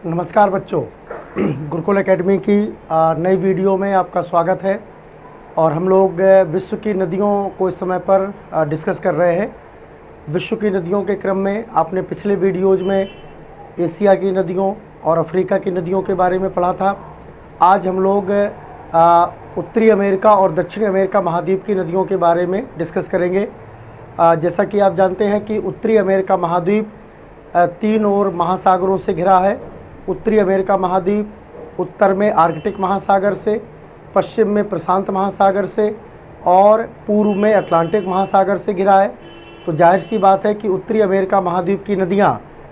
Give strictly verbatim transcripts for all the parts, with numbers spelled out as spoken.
नमस्कार बच्चों, गुरुकुल एकेडमी की नई वीडियो में आपका स्वागत है। और हम लोग विश्व की नदियों को इस समय पर डिस्कस कर रहे हैं। विश्व की नदियों के क्रम में आपने पिछले वीडियोज़ में एशिया की नदियों और अफ्रीका की नदियों के बारे में पढ़ा था। आज हम लोग उत्तरी अमेरिका और दक्षिणी अमेरिका महाद्वीप की नदियों के बारे में डिस्कस करेंगे। जैसा कि आप जानते हैं कि उत्तरी अमेरिका महाद्वीप तीन ओर महासागरों से घिरा है। उत्तरी अमेरिका महाद्वीप उत्तर में आर्कटिक महासागर से, पश्चिम में प्रशांत महासागर से और पूर्व में अटलांटिक महासागर से घिरा है। तो जाहिर सी बात है कि उत्तरी अमेरिका महाद्वीप की नदियाँ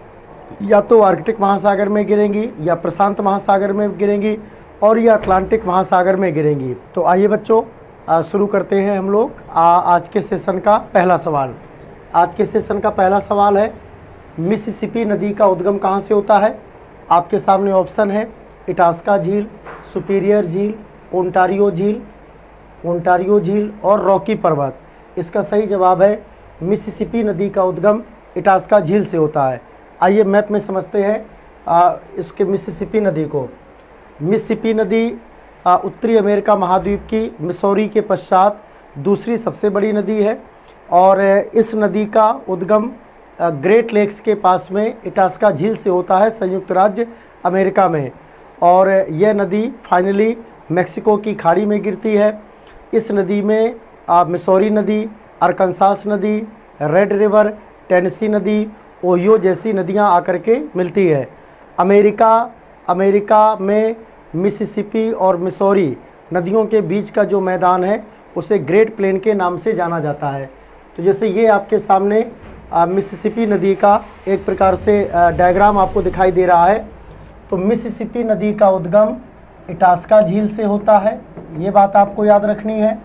या तो आर्कटिक महासागर में गिरेंगी या प्रशांत महासागर में गिरेंगी और या अटलांटिक महासागर में गिरेंगी। तो आइए बच्चों शुरू करते हैं हम लोग आज के सेशन का पहला सवाल। आज के सेशन का पहला सवाल है, मिसिसिपी नदी का उद्गम कहाँ से होता है? आपके सामने ऑप्शन है इटास्का झील, सुपीरियर झील, ओंटारियो झील, ओंटारियो झील और रॉकी पर्वत। इसका सही जवाब है मिसिसिपी नदी का उद्गम इटास्का झील से होता है। आइए मैप में समझते हैं आ, इसके मिसिसिपी नदी को। मिसिसिपी नदी आ, उत्तरी अमेरिका महाद्वीप की मिसौरी के पश्चात दूसरी सबसे बड़ी नदी है और इस नदी का उद्गम ग्रेट लेक्स के पास में इटास्का झील से होता है, संयुक्त राज्य अमेरिका में। और यह नदी फाइनली मेक्सिको की खाड़ी में गिरती है। इस नदी में मिसौरी नदी, अरकानसास नदी, रेड रिवर, टेनेसी नदी, ओहियो जैसी नदियां आकर के मिलती है। अमेरिका अमेरिका में मिसिसिपी और मिसौरी नदियों के बीच का जो मैदान है उसे ग्रेट प्लेन के नाम से जाना जाता है। तो जैसे ये आपके सामने मिसिसिपी नदी का एक प्रकार से डायग्राम आपको दिखाई दे रहा है। तो मिसिसिपी नदी का उद्गम इटास्का झील से होता है, ये बात आपको याद रखनी है,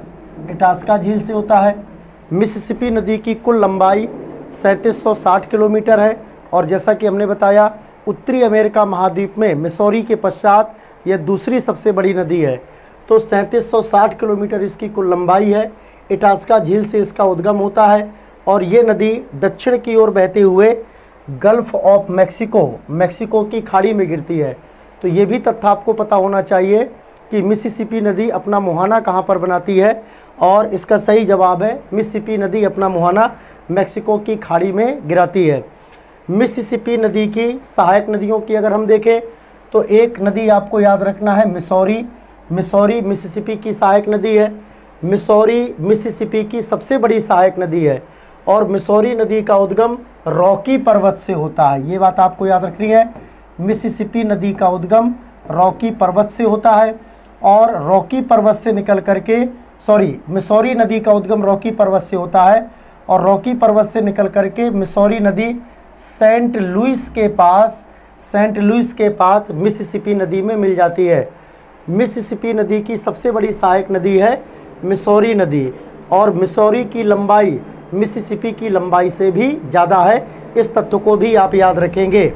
इटास्का झील से होता है। मिसिसिपी नदी की कुल लंबाई सैंतीस सौ साठ किलोमीटर है और जैसा कि हमने बताया उत्तरी अमेरिका महाद्वीप में मिसौरी के पश्चात यह दूसरी सबसे बड़ी नदी है। तो सैंतीस सौ साठ किलोमीटर इसकी कुल लंबाई है। इटास्का झील से इसका उद्गम होता है और ये नदी दक्षिण की ओर बहते हुए गल्फ ऑफ मैक्सिको मैक्सिको की खाड़ी में गिरती है। तो ये भी तथ्य आपको पता होना चाहिए कि मिसिसिपी नदी अपना मुहाना कहाँ पर बनाती है और इसका सही जवाब है मिसिसिपी नदी अपना मुहाना मैक्सिको की खाड़ी में गिराती है। मिसिसिपी नदी की सहायक नदियों की अगर हम देखें तो एक नदी आपको याद रखना है मिसौरी। मिसौरी मिसिसिपी की सहायक नदी है। मिसौरी मिसिसिपी की सबसे बड़ी सहायक नदी है और मिसौरी नदी का उद्गम रॉकी पर्वत से होता है, ये बात आपको याद रखनी है। मिसिसिपी नदी का उद्गम रॉकी पर्वत से होता है और रॉकी पर्वत से निकल करके सॉरी मिसौरी नदी का उद्गम रॉकी पर्वत से होता है और रॉकी पर्वत से निकल करके मिसौरी नदी सेंट लुइस के पास सेंट लुइस के पास मिसिसिपी नदी में मिल जाती है। मिसिसिपी नदी की सबसे बड़ी सहायक नदी है मिसौरी नदी और मिसौरी की लंबाई मिसिसिपी की लंबाई से भी ज़्यादा है। इस तथ्य को भी आप याद रखेंगे।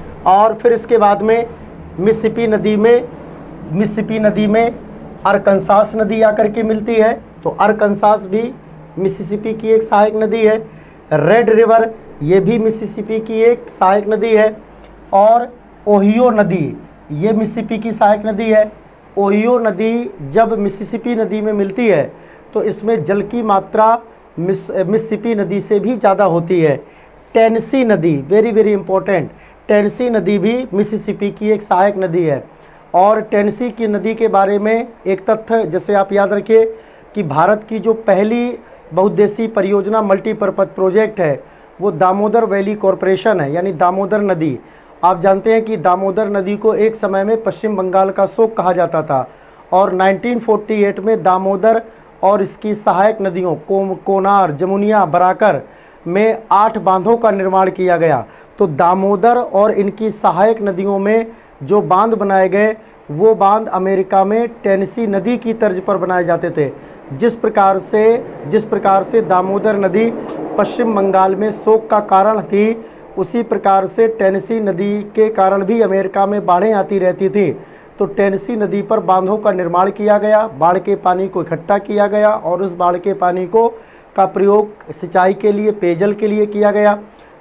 और फिर इसके बाद में मिसिसिपी नदी में मिसिसिपी नदी में अरकानसास नदी आकर के मिलती है। तो अरकानसास भी मिसिसिपी की एक सहायक नदी है। रेड रिवर ये भी मिसिसिपी की एक सहायक नदी है और ओहियो नदी ये मिसिसिपी की सहायक नदी है। ओहियो नदी जब मिसिसिपी नदी में मिलती है तो इसमें जल की मात्रा मिस मिसिसिपी नदी से भी ज़्यादा होती है। टेनेसी नदी वेरी वेरी इंपॉर्टेंट, टेनेसी नदी भी मिसिसिपी की एक सहायक नदी है। और टेनेसी की नदी के बारे में एक तथ्य जैसे आप याद रखिए कि भारत की जो पहली बहुउद्देशीय परियोजना मल्टीपर्पज़ प्रोजेक्ट है वो दामोदर वैली कॉरपोरेशन है, यानी दामोदर नदी। आप जानते हैं कि दामोदर नदी को एक समय में पश्चिम बंगाल का शोक कहा जाता था और नाइनटीन फोर्टी एट में दामोदर और इसकी सहायक नदियों को, कोनार, जमुनिया, बराकर में आठ बांधों का निर्माण किया गया। तो दामोदर और इनकी सहायक नदियों में जो बांध बनाए गए वो बांध अमेरिका में टेनेसी नदी की तर्ज पर बनाए जाते थे। जिस प्रकार से जिस प्रकार से दामोदर नदी पश्चिम बंगाल में शोक का कारण थी, उसी प्रकार से टेनेसी नदी के कारण भी अमेरिका में बाढ़ें आती रहती थी। तो टेनेसी नदी पर बांधों का निर्माण किया गया, बाढ़ के पानी को इकट्ठा किया गया और उस बाढ़ के पानी को का प्रयोग सिंचाई के लिए, पेयजल के लिए किया गया।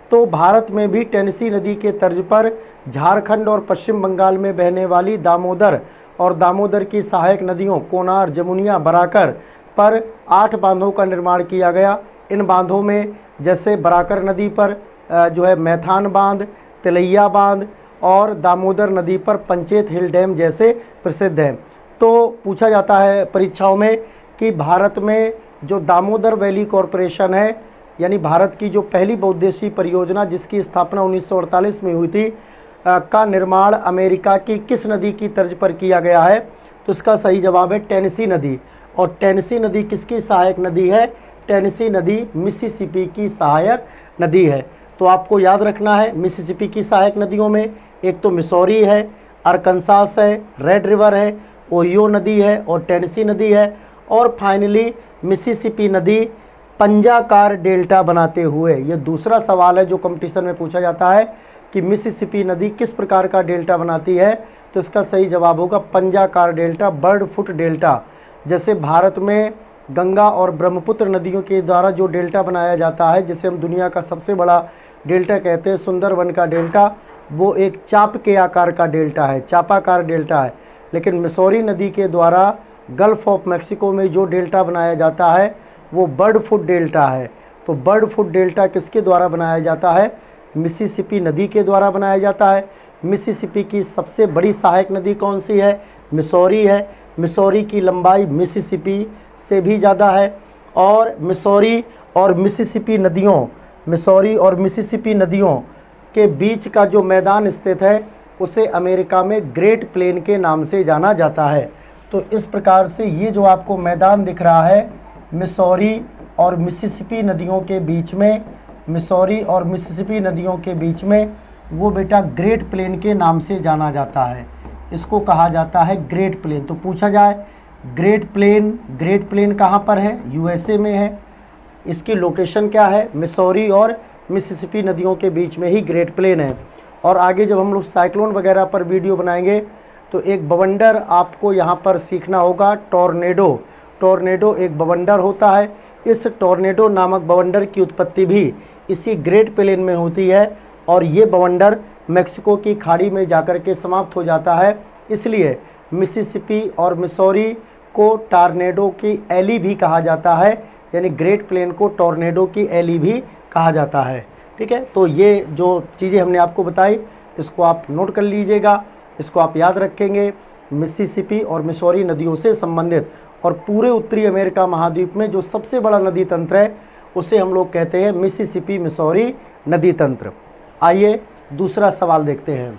तो भारत में भी टेनेसी नदी के तर्ज पर झारखंड और पश्चिम बंगाल में बहने वाली दामोदर और दामोदर की सहायक नदियों कोनार, जमुनिया, बराकर पर आठ बांधों का निर्माण किया गया। इन बांधों में जैसे बराकर नदी पर जो है मैथान बांध, तिलैया बांध और दामोदर नदी पर पंचेत हिल डैम जैसे प्रसिद्ध हैं। तो पूछा जाता है परीक्षाओं में कि भारत में जो दामोदर वैली कॉरपोरेशन है, यानी भारत की जो पहली बहुउद्देशीय परियोजना जिसकी स्थापना उन्नीस सौ अड़तालीस में हुई थी, का निर्माण अमेरिका की किस नदी की तर्ज पर किया गया है? तो इसका सही जवाब है टेनेसी नदी। और टेनेसी नदी किसकी सहायक नदी है? टेनेसी नदी मिसिसिपी की सहायक नदी है। तो आपको याद रखना है मिसिसिपी की सहायक नदियों में एक तो मिसौरी है, अरकनसास है, रेड रिवर है, ओहियो नदी है और टेनेसी नदी है। और फाइनली मिसिसिपी नदी पंजाकार डेल्टा बनाते हुए, ये दूसरा सवाल है जो कंपटीशन में पूछा जाता है कि मिसिसिपी नदी किस प्रकार का डेल्टा बनाती है। तो इसका सही जवाब होगा पंजाकार डेल्टा, बर्ड फुट डेल्टा। जैसे भारत में गंगा और ब्रह्मपुत्र नदियों के द्वारा जो डेल्टा बनाया जाता है, जिसे हम दुनिया का सबसे बड़ा डेल्टा कहते हैं, सुंदरवन का डेल्टा, वो एक चाप के आकार का डेल्टा है, चापाकार डेल्टा है। लेकिन मिसौरी नदी के द्वारा गल्फ ऑफ मैक्सिको में जो डेल्टा बनाया जाता है वो बर्ड फुट डेल्टा है। तो बर्ड फुट डेल्टा किसके द्वारा बनाया जाता है? मिसिसिपी नदी के द्वारा बनाया जाता है। मिसिसिपी की सबसे बड़ी सहायक नदी कौन सी है? मिसौरी है। मिसौरी की लंबाई मिसिसिपी से भी ज़्यादा है। और मिसौरी और मिसिसिपी नदियों मिसौरी और मिसिसिपी नदियों के बीच का जो मैदान स्थित है उसे अमेरिका में ग्रेट प्लेन के नाम से जाना जाता है। तो इस प्रकार से ये जो आपको मैदान दिख रहा है मिसौरी और मिसिसिपी नदियों के बीच में, मिसौरी और मिसिसिपी नदियों के बीच में, वो बेटा ग्रेट प्लेन के नाम से जाना जाता है। इसको कहा जाता है ग्रेट प्लेन। तो पूछा जाए ग्रेट प्लेन ग्रेट प्लेन कहाँ पर है? यूएसए में है। इसकी लोकेशन क्या है? मिसौरी और मिसिसिपी नदियों के बीच में ही ग्रेट प्लेन है। और आगे जब हम लोग साइक्लोन वगैरह पर वीडियो बनाएंगे तो एक बवंडर आपको यहाँ पर सीखना होगा, टॉर्नेडो। टॉर्नेडो एक बवंडर होता है। इस टॉर्नेडो नामक बवंडर की उत्पत्ति भी इसी ग्रेट प्लेन में होती है और ये बवंडर मेक्सिको की खाड़ी में जाकर के समाप्त हो जाता है। इसलिए मिसिसिपी और मिसौरी को टॉर्नेडो की एली भी कहा जाता है, यानी ग्रेट प्लेन को टॉर्नेडो की एली भी कहा जाता है। ठीक है, तो ये जो चीज़ें हमने आपको बताई इसको आप नोट कर लीजिएगा, इसको आप याद रखेंगे। मिसिसिपी और मिसौरी नदियों से संबंधित और पूरे उत्तरी अमेरिका महाद्वीप में जो सबसे बड़ा नदी तंत्र है उसे हम लोग कहते हैं मिसिसिपी मिसौरी नदी तंत्र। आइए दूसरा सवाल देखते हैं।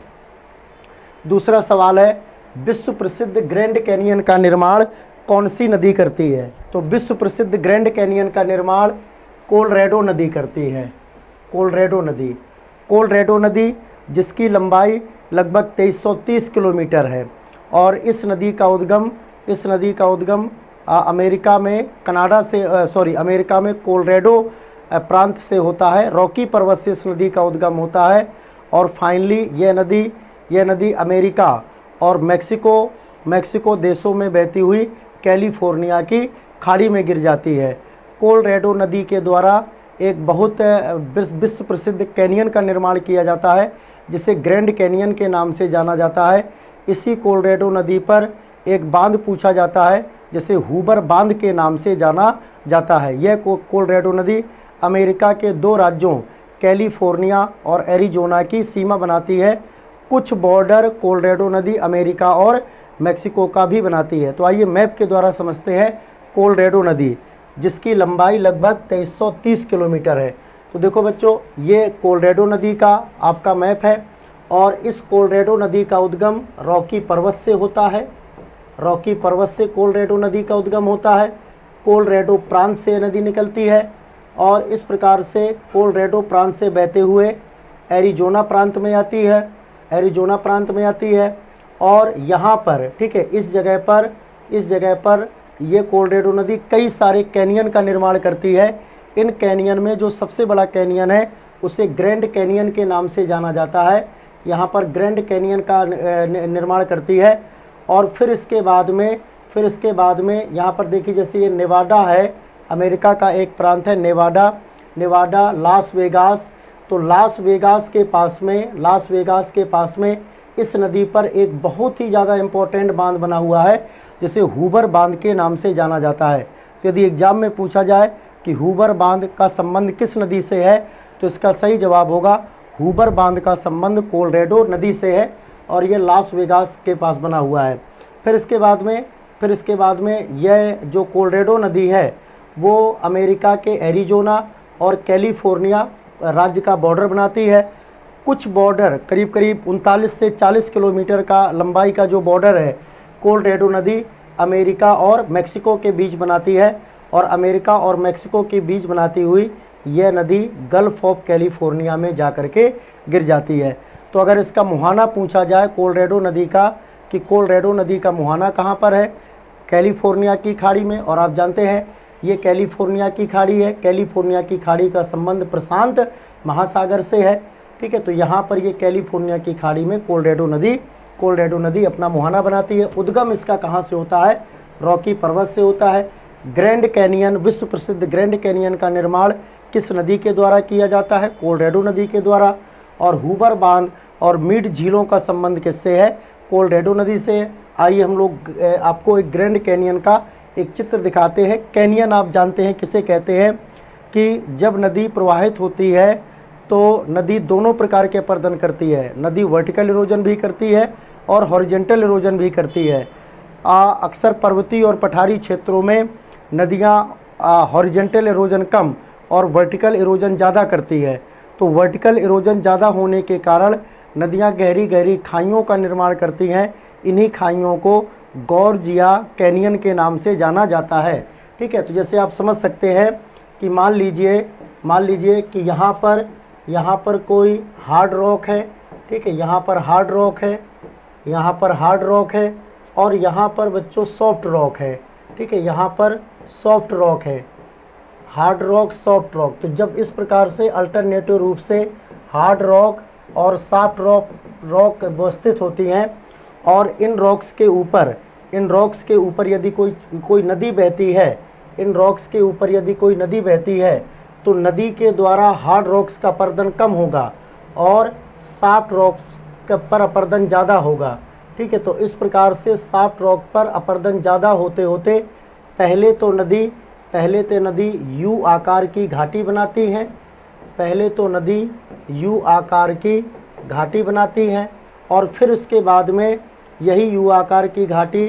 दूसरा सवाल है विश्व प्रसिद्ध ग्रैंड कैनियन का निर्माण कौन सी नदी करती है? तो विश्व प्रसिद्ध ग्रैंड कैनियन का निर्माण कोलोराडो नदी करती है। कोलोराडो नदी कोलोराडो नदी जिसकी लंबाई लगभग तेईस सौ तीस किलोमीटर है और इस नदी का उद्गम इस नदी का उद्गम आ, अमेरिका में कनाडा से सॉरी अमेरिका में कोलोराडो प्रांत से होता है। रॉकी पर्वत से इस नदी का उद्गम होता है और फाइनली यह नदी यह नदी अमेरिका और मेक्सिको मेक्सिको देशों में बहती हुई कैलिफोर्निया की खाड़ी में गिर जाती है। कोलोराडो नदी के द्वारा एक बहुत विश्व प्रसिद्ध कैनियन का निर्माण किया जाता है जिसे ग्रैंड कैनियन के नाम से जाना जाता है। इसी कोलोराडो नदी पर एक बांध पूछा जाता है जिसे हूबर बांध के नाम से जाना जाता है। यह कोलोराडो नदी अमेरिका के दो राज्यों कैलिफोर्निया और एरिजोना की सीमा बनाती है। कुछ बॉर्डर कोलोराडो नदी अमेरिका और मेक्सिको का भी बनाती है। तो आइए मैप के द्वारा समझते हैं कोलोराडो नदी जिसकी लंबाई लगभग तेईस सौ तीस किलोमीटर है। तो देखो बच्चों, ये कोलोराडो नदी का आपका मैप है और इस कोलोराडो नदी का उद्गम रॉकी पर्वत से होता है। रॉकी पर्वत से कोलोराडो नदी का उद्गम होता है। कोलोराडो प्रांत से नदी निकलती है और इस प्रकार से कोलोराडो प्रांत से बहते हुए एरिजोना प्रांत में आती है एरिजोना प्रांत में आती है और यहाँ पर ठीक है इस जगह पर इस जगह पर ये कोलोराडो नदी कई सारे कैनियन का निर्माण करती है। इन कैनियन में जो सबसे बड़ा कैनियन है उसे ग्रैंड कैनियन के नाम से जाना जाता है। यहाँ पर ग्रैंड कैनियन का निर्माण करती है और फिर इसके बाद में फिर इसके बाद में यहाँ पर देखिए जैसे ये नेवाडा है, अमेरिका का एक प्रांत है नेवाडा नेवाडा लास वेगास। तो लास वेगास के पास में लास वेगास के पास में इस नदी पर एक बहुत ही ज़्यादा इम्पोर्टेंट बांध बना हुआ है जिसे हूबर बांध के नाम से जाना जाता है। तो यदि एग्जाम में पूछा जाए कि हूबर बांध का संबंध किस नदी से है, तो इसका सही जवाब होगा हूबर बांध का संबंध कोलोराडो नदी से है और ये लास वेगास के पास बना हुआ है। फिर इसके बाद में फिर इसके बाद में यह जो कोलोराडो नदी है वो अमेरिका के एरिजोना और कैलिफोर्निया राज्य का बॉर्डर बनाती है। कुछ बॉर्डर करीब करीब उनतालीस से चालीस किलोमीटर का लंबाई का जो बॉर्डर है कोलोराडो नदी अमेरिका और मेक्सिको के बीच बनाती है और अमेरिका और मेक्सिको के बीच बनाती हुई यह नदी गल्फ ऑफ कैलिफोर्निया में जा कर के गिर जाती है। तो अगर इसका मुहाना पूछा जाए कोलोराडो नदी का कि कोलोराडो नदी का मुहाना कहाँ पर है, कैलिफोर्निया की खाड़ी में, और आप जानते हैं ये कैलिफोर्निया की खाड़ी है। कैलिफोर्निया की खाड़ी का संबंध प्रशांत महासागर से है। ठीक है, तो यहाँ पर ये कैलिफोर्निया की खाड़ी में कोलोराडो नदी कोलोराडो नदी अपना मुहाना बनाती है। उद्गम इसका कहाँ से होता है, रॉकी पर्वत से होता है। ग्रैंड कैनियन, विश्व प्रसिद्ध ग्रैंड कैनियन का निर्माण किस नदी के द्वारा किया जाता है, कोलोराडो नदी के द्वारा। और हूबर बांध और मीड झीलों का संबंध किससे है, कोलोराडो नदी से है। आइए हम लोग आपको एक ग्रैंड कैनियन का एक चित्र दिखाते हैं। कैनियन आप जानते हैं किसे कहते हैं कि जब नदी प्रवाहित होती है तो नदी दोनों प्रकार के अपर्दन करती है। नदी वर्टिकल इरोजन भी करती है और हॉरिजॉन्टल इरोजन भी करती है। अक्सर पर्वतीय और पठारी क्षेत्रों में नदियाँ हॉरिजॉन्टल इरोजन कम और वर्टिकल इरोजन ज़्यादा करती है। तो वर्टिकल इरोजन ज़्यादा होने के कारण नदियाँ गहरी गहरी खाइयों का निर्माण करती हैं। इन्हीं खाइयों को गॉर्ज या कैनियन के नाम से जाना जाता है। ठीक है, तो जैसे आप समझ सकते हैं कि मान लीजिए मान लीजिए कि यहाँ पर यहाँ पर कोई हार्ड रॉक है। ठीक है, यहाँ पर हार्ड रॉक है, यहाँ पर हार्ड रॉक है और यहाँ पर बच्चों सॉफ्ट रॉक है। ठीक है, यहाँ पर सॉफ्ट रॉक है, हार्ड रॉक सॉफ्ट रॉक। तो जब इस प्रकार से अल्टरनेटिव रूप से हार्ड रॉक और सॉफ्ट रॉक रॉक व्यवस्थित होती हैं और इन रॉक्स के ऊपर इन रॉक्स के ऊपर यदि कोई कोई नदी बहती है इन रॉक्स के ऊपर यदि कोई नदी बहती है तो नदी के द्वारा हार्ड रॉक्स का अपर्दन कम होगा और सॉफ्ट रॉक्स पर अपर्दन ज़्यादा होगा। ठीक है, तो इस प्रकार से सॉफ्ट रॉक पर अपर्दन ज़्यादा होते होते पहले तो नदी पहले तो नदी यू आकार की घाटी बनाती है पहले तो नदी यू आकार की घाटी बनाती है और फिर उसके बाद में यही यू आकार की घाटी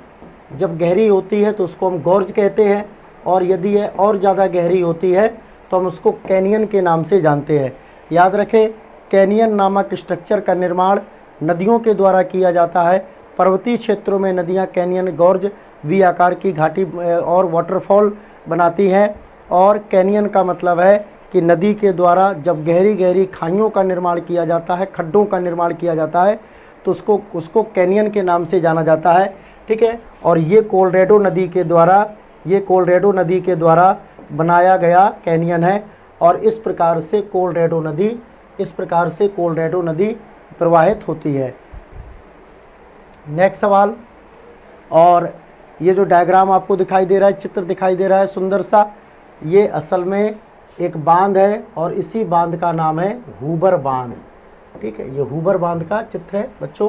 जब गहरी होती है तो उसको हम गॉर्ज कहते हैं और यदि यह और ज़्यादा गहरी होती है तो हम उसको कैनियन के नाम से जानते हैं। याद रखें, कैनियन नामक स्ट्रक्चर का निर्माण नदियों के द्वारा किया जाता है। पर्वतीय क्षेत्रों में नदियां कैनियन, गॉर्ज, वी आकार की घाटी और वाटरफॉल बनाती हैं और कैनियन का मतलब है कि नदी के द्वारा जब गहरी गहरी खाइयों का निर्माण किया जाता है, खड्डों का निर्माण किया जाता है तो उसको उसको कैनियन के नाम से जाना जाता है। ठीक है, और ये कोलोराडो नदी के द्वारा ये कोलोराडो नदी के द्वारा बनाया गया कैनियन है और इस प्रकार से कोलोराडो नदी इस प्रकार से कोलोराडो नदी प्रवाहित होती है। नेक्स्ट सवाल, और ये जो डायग्राम आपको दिखाई दे रहा है, चित्र दिखाई दे रहा है सुंदर सा, ये असल में एक बांध है और इसी बांध का नाम है हूबर बांध। ठीक है, ये हूबर बांध का चित्र है बच्चों।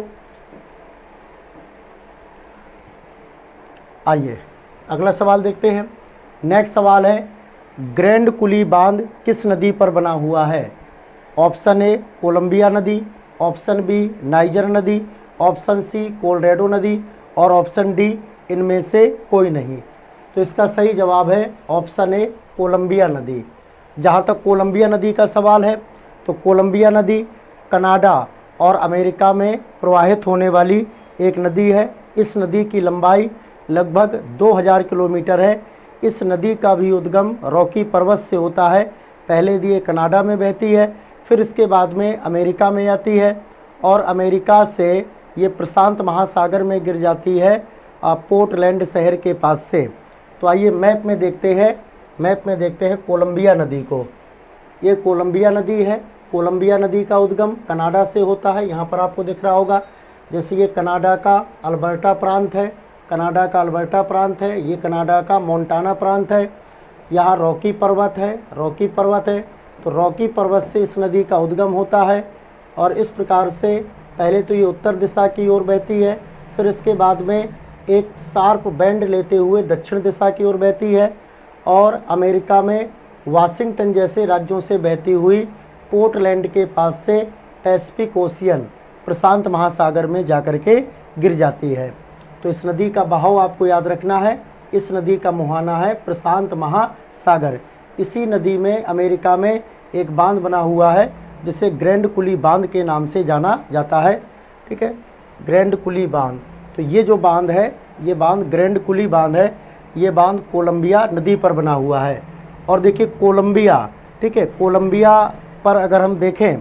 आइए अगला सवाल देखते हैं। नेक्स्ट सवाल है, ग्रैंड कुली बांध किस नदी पर बना हुआ है? ऑप्शन ए कोलंबिया नदी, ऑप्शन बी नाइजर नदी, ऑप्शन सी कोलोराडो नदी और ऑप्शन डी इनमें से कोई नहीं। तो इसका सही जवाब है ऑप्शन ए कोलंबिया नदी। जहाँ तक कोलंबिया नदी का सवाल है तो कोलंबिया नदी कनाडा और अमेरिका में प्रवाहित होने वाली एक नदी है। इस नदी की लंबाई लगभग दो हज़ार किलोमीटर है। इस नदी का भी उद्गम रॉकी पर्वत से होता है। पहले ये कनाडा में बहती है, फिर इसके बाद में अमेरिका में आती है और अमेरिका से ये प्रशांत महासागर में गिर जाती है पोर्टलैंड शहर के पास से। तो आइए मैप में देखते हैं मैप में देखते हैं कोलंबिया नदी को। ये कोलंबिया नदी है। कोलंबिया नदी का उद्गम कनाडा से होता है। यहाँ पर आपको दिख रहा होगा, जैसे ये कनाडा का अल्बर्टा प्रांत है कनाडा का अल्बर्टा प्रांत है, ये कनाडा का मोंटाना प्रांत है। यहाँ रॉकी पर्वत है रॉकी पर्वत है तो रॉकी पर्वत से इस नदी का उद्गम होता है और इस प्रकार से पहले तो ये उत्तर दिशा की ओर बहती है, फिर इसके बाद में एक शार्प बेंड लेते हुए दक्षिण दिशा की ओर बहती है और अमेरिका में वाशिंगटन जैसे राज्यों से बहती हुई पोर्टलैंड के पास से पैसिफिक ओशियन प्रशांत महासागर में जाकर के गिर जाती है। तो इस नदी का बहाव आपको याद रखना है, इस नदी का मुहाना है प्रशांत महासागर। इसी नदी में अमेरिका में एक बांध बना हुआ है जिसे ग्रैंड कुली बांध के नाम से जाना जाता है। ठीक है, ग्रैंड कुली बांध। तो ये जो बांध है, ये बांध ग्रैंड कुली बांध है। ये बांध कोलंबिया नदी पर बना हुआ है। और देखिए कोलंबिया, ठीक है, कोलंबिया पर अगर हम देखें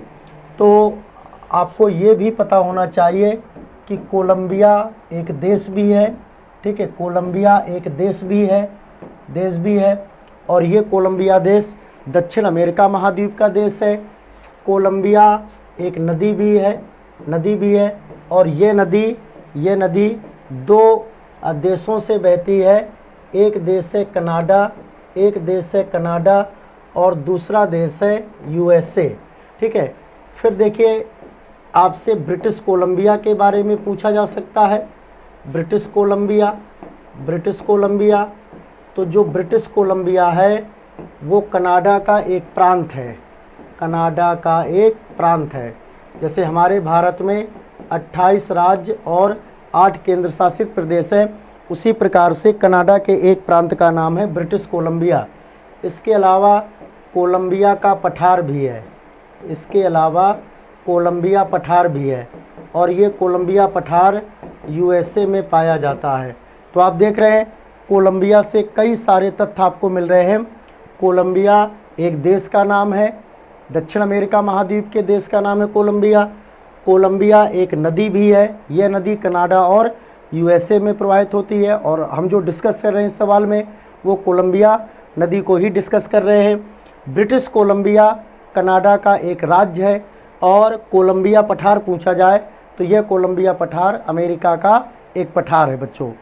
तो आपको ये भी पता होना चाहिए कि कोलंबिया एक देश भी है। ठीक है, कोलंबिया एक देश भी है, देश भी है और ये कोलंबिया देश दक्षिण अमेरिका महाद्वीप का देश है। कोलंबिया एक नदी भी है, नदी भी है और ये नदी ये नदी दो देशों से बहती है। एक देश है कनाडा, एक देश है कनाडा और दूसरा देश है यूएसए। ठीक है, फिर देखिए आपसे ब्रिटिश कोलंबिया के बारे में पूछा जा सकता है। ब्रिटिश कोलंबिया, ब्रिटिश कोलंबिया तो जो ब्रिटिश कोलंबिया है वो कनाडा का एक प्रांत है, कनाडा का एक प्रांत है। जैसे हमारे भारत में अट्ठाईस राज्य और आठ केंद्र शासित प्रदेश हैं, उसी प्रकार से कनाडा के एक प्रांत का नाम है ब्रिटिश कोलंबिया। इसके अलावा कोलंबिया का पठार भी है, इसके अलावा कोलंबिया पठार भी है और ये कोलंबिया पठार यूएसए में पाया जाता है। तो आप देख रहे हैं कोलंबिया से कई सारे तथ्य आपको मिल रहे हैं। कोलंबिया एक देश का नाम है, दक्षिण अमेरिका महाद्वीप के देश का नाम है कोलंबिया। कोलंबिया एक नदी भी है, यह नदी कनाडा और यूएसए में प्रवाहित होती है और हम जो डिस्कस कर रहे हैं इस सवाल में वो कोलंबिया नदी को ही डिस्कस कर रहे हैं। ब्रिटिश कोलंबिया कनाडा का एक राज्य है और कोलंबिया पठार पूछा जाए तो यह कोलंबिया पठार अमेरिका का एक पठार है बच्चों।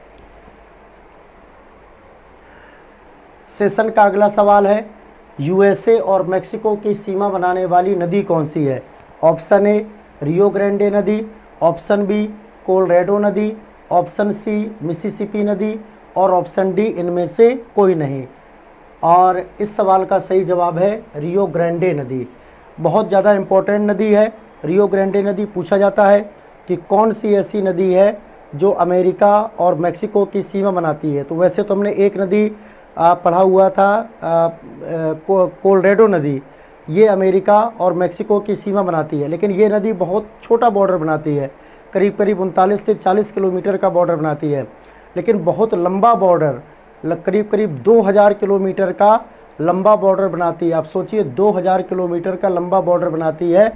सेशन का अगला सवाल है, यूएसए और मेक्सिको की सीमा बनाने वाली नदी कौन सी है? ऑप्शन ए रियो ग्रांडे नदी, ऑप्शन बी कोलोराडो नदी, ऑप्शन सी मिसिसिपी नदी और ऑप्शन डी इनमें से कोई नहीं। और इस सवाल का सही जवाब है रियो ग्रांडे नदी। बहुत ज़्यादा इम्पोर्टेंट नदी है रियो ग्रांडे नदी। पूछा जाता है कि कौन सी ऐसी नदी है जो अमेरिका और मेक्सिको की सीमा बनाती है। तो वैसे तो हमने एक नदी आ, पढ़ा हुआ था आ, को, कोलोराडो नदी, ये अमेरिका और मेक्सिको की सीमा बनाती है, लेकिन ये नदी बहुत छोटा बॉर्डर बनाती है, करीब करीब उनतालीस से चालीस किलोमीटर का बॉर्डर बनाती है, लेकिन बहुत लंबा बॉर्डर, करीब करीब दो हज़ार किलोमीटर का लंबा बॉर्डर बनाती है। आप सोचिए दो हज़ार किलोमीटर का लंबा बॉर्डर बनाती है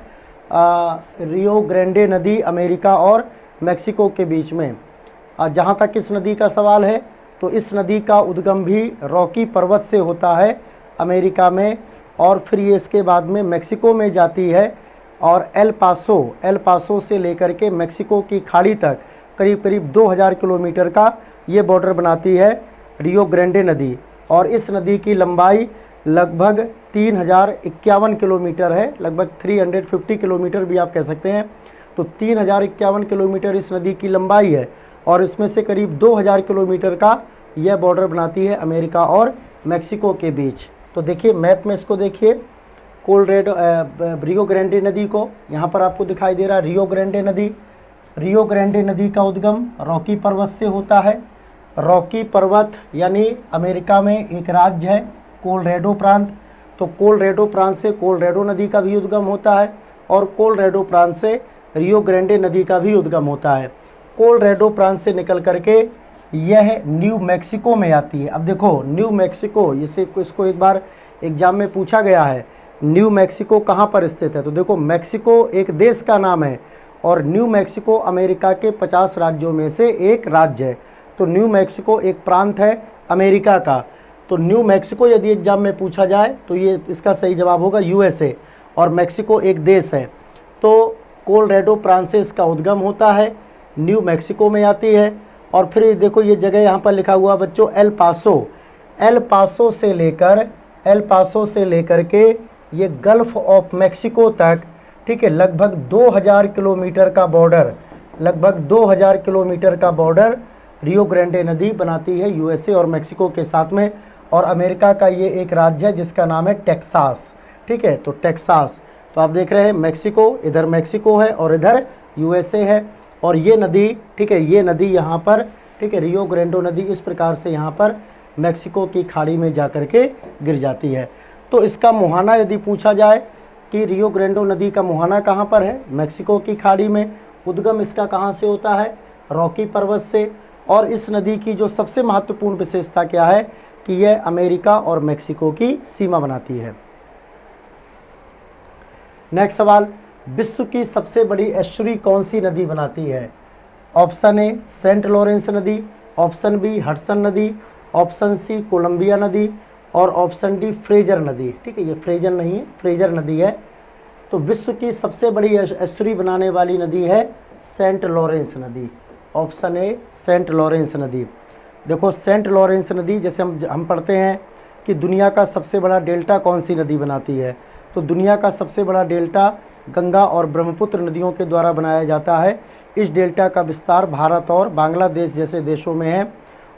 आ, रियो ग्रांडे नदी अमेरिका और मेक्सिको के बीच में। जहाँ तक इस नदी का सवाल है तो इस नदी का उद्गम भी रॉकी पर्वत से होता है अमेरिका में और फिर ये इसके बाद में मेक्सिको में जाती है और एल पासो एल पासो से लेकर के मेक्सिको की खाड़ी तक करीब करीब दो हज़ार किलोमीटर का ये बॉर्डर बनाती है रियो ग्रांडे नदी। और इस नदी की लंबाई लगभग तीन हज़ार इक्यावन किलोमीटर है, लगभग तीन सौ पचास किलोमीटर भी आप कह सकते हैं। तो तीन हज़ार इक्यावन किलोमीटर इस नदी की लंबाई है और इसमें से करीब दो हज़ार किलोमीटर का यह बॉर्डर बनाती है अमेरिका और मेक्सिको के बीच। तो देखिए मैप में इसको देखिए, कोलोराडो रियो ग्रांडे नदी को यहाँ पर आपको दिखाई दे रहा है रियो ग्रांडे नदी। रियो ग्रांडे नदी का उद्गम रॉकी पर्वत से होता है। रॉकी पर्वत यानी अमेरिका में एक राज्य है कोलोराडो प्रांत, तो कोलोराडो प्रांत से कोलोराडो नदी का भी उद्गम होता है और कोलोराडो प्रांत से रियो ग्रांडे नदी का भी उद्गम होता है। कोलोराडो प्रांत से निकल करके यह न्यू मैक्सिको में आती है। अब देखो न्यू मैक्सिको, इसे इसको एक बार एग्जाम में पूछा गया है, न्यू मैक्सिको कहाँ पर स्थित है? तो देखो मैक्सिको एक देश का नाम है और न्यू मैक्सिको अमेरिका के पचास राज्यों में से एक राज्य है। तो न्यू मैक्सिको एक प्रांत है अमेरिका का। तो न्यू मैक्सिको यदि एग्जाम में पूछा जाए तो ये इसका सही जवाब होगा यूएसए और मैक्सिको एक देश है। तो कोलोराडो प्रांत से इसका उद्गम होता है, न्यू मैक्सिको में आती है और फिर देखो ये जगह यहाँ पर लिखा हुआ बच्चों एल पासो। एल पासो से लेकर एल पासो से लेकर के ये गल्फ ऑफ मैक्सिको तक, ठीक है, लगभग दो हज़ार किलोमीटर का बॉर्डर, लगभग दो हज़ार किलोमीटर का बॉर्डर रियो ग्रांडे नदी बनाती है यूएसए और मैक्सिको के साथ में। और अमेरिका का ये एक राज्य है जिसका नाम है टेक्सास, ठीक है। तो टेक्सास, तो आप देख रहे हैं मैक्सिको, इधर मैक्सिको है और इधर यूएसए है। और ये नदी, ठीक है, ये नदी यहाँ पर, ठीक है, रियो ग्रांडे नदी इस प्रकार से यहाँ पर मैक्सिको की खाड़ी में जा कर के गिर जाती है। तो इसका मुहाना यदि पूछा जाए कि रियो ग्रांडे नदी का मुहाना कहाँ पर है, मैक्सिको की खाड़ी में। उद्गम इसका कहाँ से होता है, रॉकी पर्वत से। और इस नदी की जो सबसे महत्वपूर्ण विशेषता क्या है कि यह अमेरिका और मैक्सिको की सीमा बनाती है। नेक्स्ट सवाल, विश्व की सबसे बड़ी एस्चुरी कौन सी नदी बनाती है? ऑप्शन ए सेंट लॉरेंस नदी, ऑप्शन बी हडसन नदी, ऑप्शन सी कोलंबिया नदी और ऑप्शन डी फ्रेजर नदी। ठीक है, ये फ्रेजर नहीं है, फ्रेजर नदी है। तो विश्व की सबसे बड़ी एस्चुरी बनाने वाली नदी है सेंट लॉरेंस नदी। ऑप्शन ए सेंट लॉरेंस नदी। देखो सेंट लॉरेंस नदी, जैसे हम हम पढ़ते हैं कि दुनिया का सबसे बड़ा डेल्टा कौन सी नदी बनाती है, तो दुनिया का सबसे बड़ा डेल्टा गंगा और ब्रह्मपुत्र नदियों के द्वारा बनाया जाता है। इस डेल्टा का विस्तार भारत और बांग्लादेश जैसे देशों में है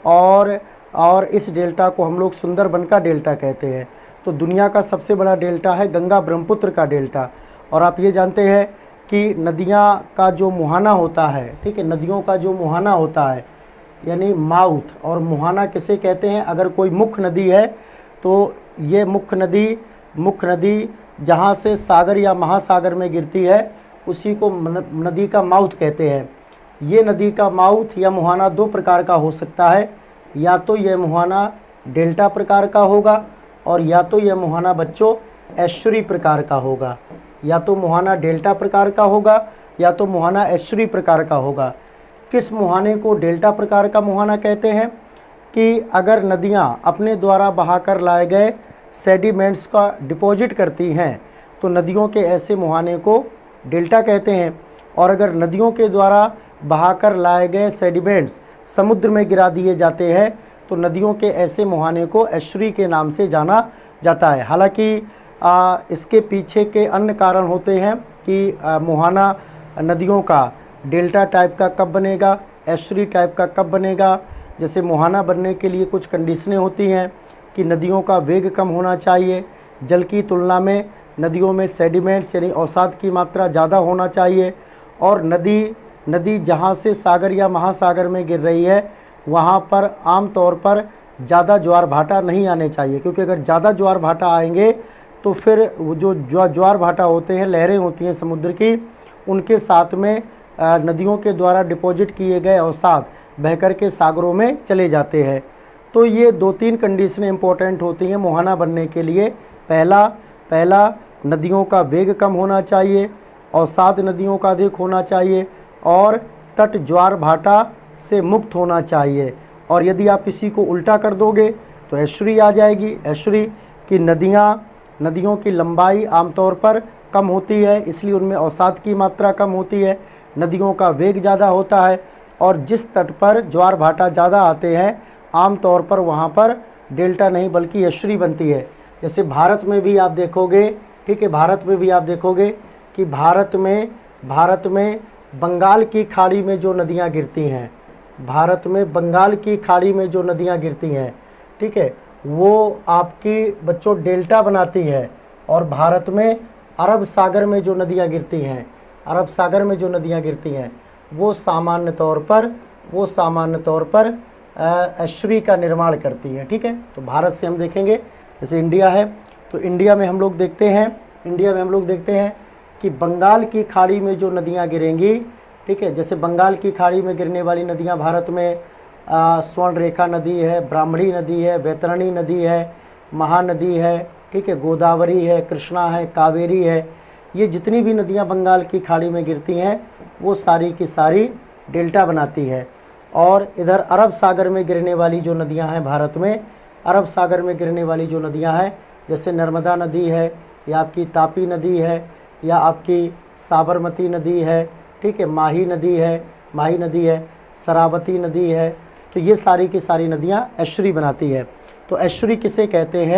और और इस डेल्टा को हम लोग सुंदरबन का डेल्टा कहते हैं। तो दुनिया का सबसे बड़ा डेल्टा है गंगा ब्रह्मपुत्र का डेल्टा। और आप ये जानते हैं कि नदियाँ का जो मुहाना होता है, ठीक है, नदियों का जो मुहाना होता है यानी माउथ, और मुहाना किसे कहते हैं? अगर कोई मुख्य नदी है तो ये मुख्य नदी मुख्य नदी जहाँ से सागर या महासागर में गिरती है उसी को नदी का माउथ कहते हैं। ये नदी का माउथ या मुहाना दो प्रकार का हो सकता है, या तो यह मुहाना डेल्टा प्रकार का होगा और या तो यह मुहाना बच्चों एस्चुरी प्रकार का होगा। या तो मुहाना डेल्टा प्रकार का होगा या तो मुहाना एस्चुरी प्रकार का होगा। किस मुहाने को डेल्टा प्रकार का मुहाना कहते हैं? कि अगर नदियाँ अपने द्वारा बहाकर लाए गए सेडिमेंट्स का डिपॉजिट करती हैं तो नदियों के ऐसे मुहाने को डेल्टा कहते हैं। और अगर नदियों के द्वारा बहाकर लाए गए सेडिमेंट्स समुद्र में गिरा दिए जाते हैं तो नदियों के ऐसे मुहाने को एस्चुरी के नाम से जाना जाता है। हालांकि आ, इसके पीछे के अन्य कारण होते हैं कि आ, मुहाना नदियों का डेल्टा टाइप का कब बनेगा, एस्चुरी टाइप का कब बनेगा। जैसे मुहाना बनने के लिए कुछ कंडीशनें होती हैं कि नदियों का वेग कम होना चाहिए, जल की तुलना में नदियों में सेडिमेंट्स यानी अवसाद की मात्रा ज़्यादा होना चाहिए, और नदी नदी जहाँ से सागर या महासागर में गिर रही है वहाँ पर आम तौर पर ज़्यादा ज्वार भाटा नहीं आने चाहिए, क्योंकि अगर ज़्यादा ज्वार भाटा आएंगे तो फिर वो जो ज्वार भाटा होते हैं, लहरें होती हैं समुद्र की, उनके साथ में नदियों के द्वारा डिपॉजिट किए गए अवसाद बहकर के सागरों में चले जाते हैं। तो ये दो तीन कंडीशनें इंपॉर्टेंट होती हैं मुहाना बनने के लिए। पहला पहला नदियों का वेग कम होना चाहिए, अवसाद नदियों का अधिक होना चाहिए और तट ज्वार भाटा से मुक्त होना चाहिए। और यदि आप इसी को उल्टा कर दोगे तो एस्चुरी आ जाएगी। एस्चुरी की नदियाँ नदियों की लंबाई आमतौर पर कम होती है, इसलिए उनमें अवसाद की मात्रा कम होती है, नदियों का वेग ज़्यादा होता है, और जिस तट पर ज्वार भाटा ज़्यादा आते हैं आम तौर पर वहाँ पर डेल्टा नहीं बल्कि एस्चुरी बनती है। जैसे भारत में भी आप देखोगे, ठीक है, भारत में भी आप देखोगे कि भारत में भारत में बंगाल की खाड़ी में जो नदियाँ गिरती हैं, भारत में बंगाल की खाड़ी में जो नदियाँ गिरती हैं, ठीक है, वो आपकी बच्चों डेल्टा बनाती है। और भारत में अरब सागर में जो नदियाँ गिरती हैं, अरब सागर में जो नदियाँ गिरती हैं वो सामान्य तौर पर वो सामान्य तौर पर एस्चुरी का निर्माण करती हैं। ठीक है, तो भारत से हम देखेंगे, जैसे इंडिया है तो इंडिया में हम लोग देखते हैं इंडिया में हम लोग देखते हैं कि बंगाल की खाड़ी में जो नदियाँ गिरेंगी, ठीक है, जैसे बंगाल की खाड़ी में गिरने वाली नदियाँ भारत में स्वर्ण रेखा नदी है, ब्राह्मणी नदी है, वैतरणी नदी है, महानदी है, ठीक है, गोदावरी है, कृष्णा है, कावेरी है। ये जितनी भी नदियाँ बंगाल की खाड़ी में गिरती हैं वो सारी की सारी डेल्टा बनाती है। और इधर अरब सागर में गिरने वाली जो नदियाँ हैं भारत में, अरब सागर में गिरने वाली जो नदियाँ हैं जैसे नर्मदा नदी है या आपकी तापी नदी है या आपकी साबरमती नदी है, ठीक है, माही नदी है माही नदी है शरावती नदी है। तो ये सारी की सारी नदियाँ एस्चुरी बनाती है। तो एस्चुरी किसे कहते हैं?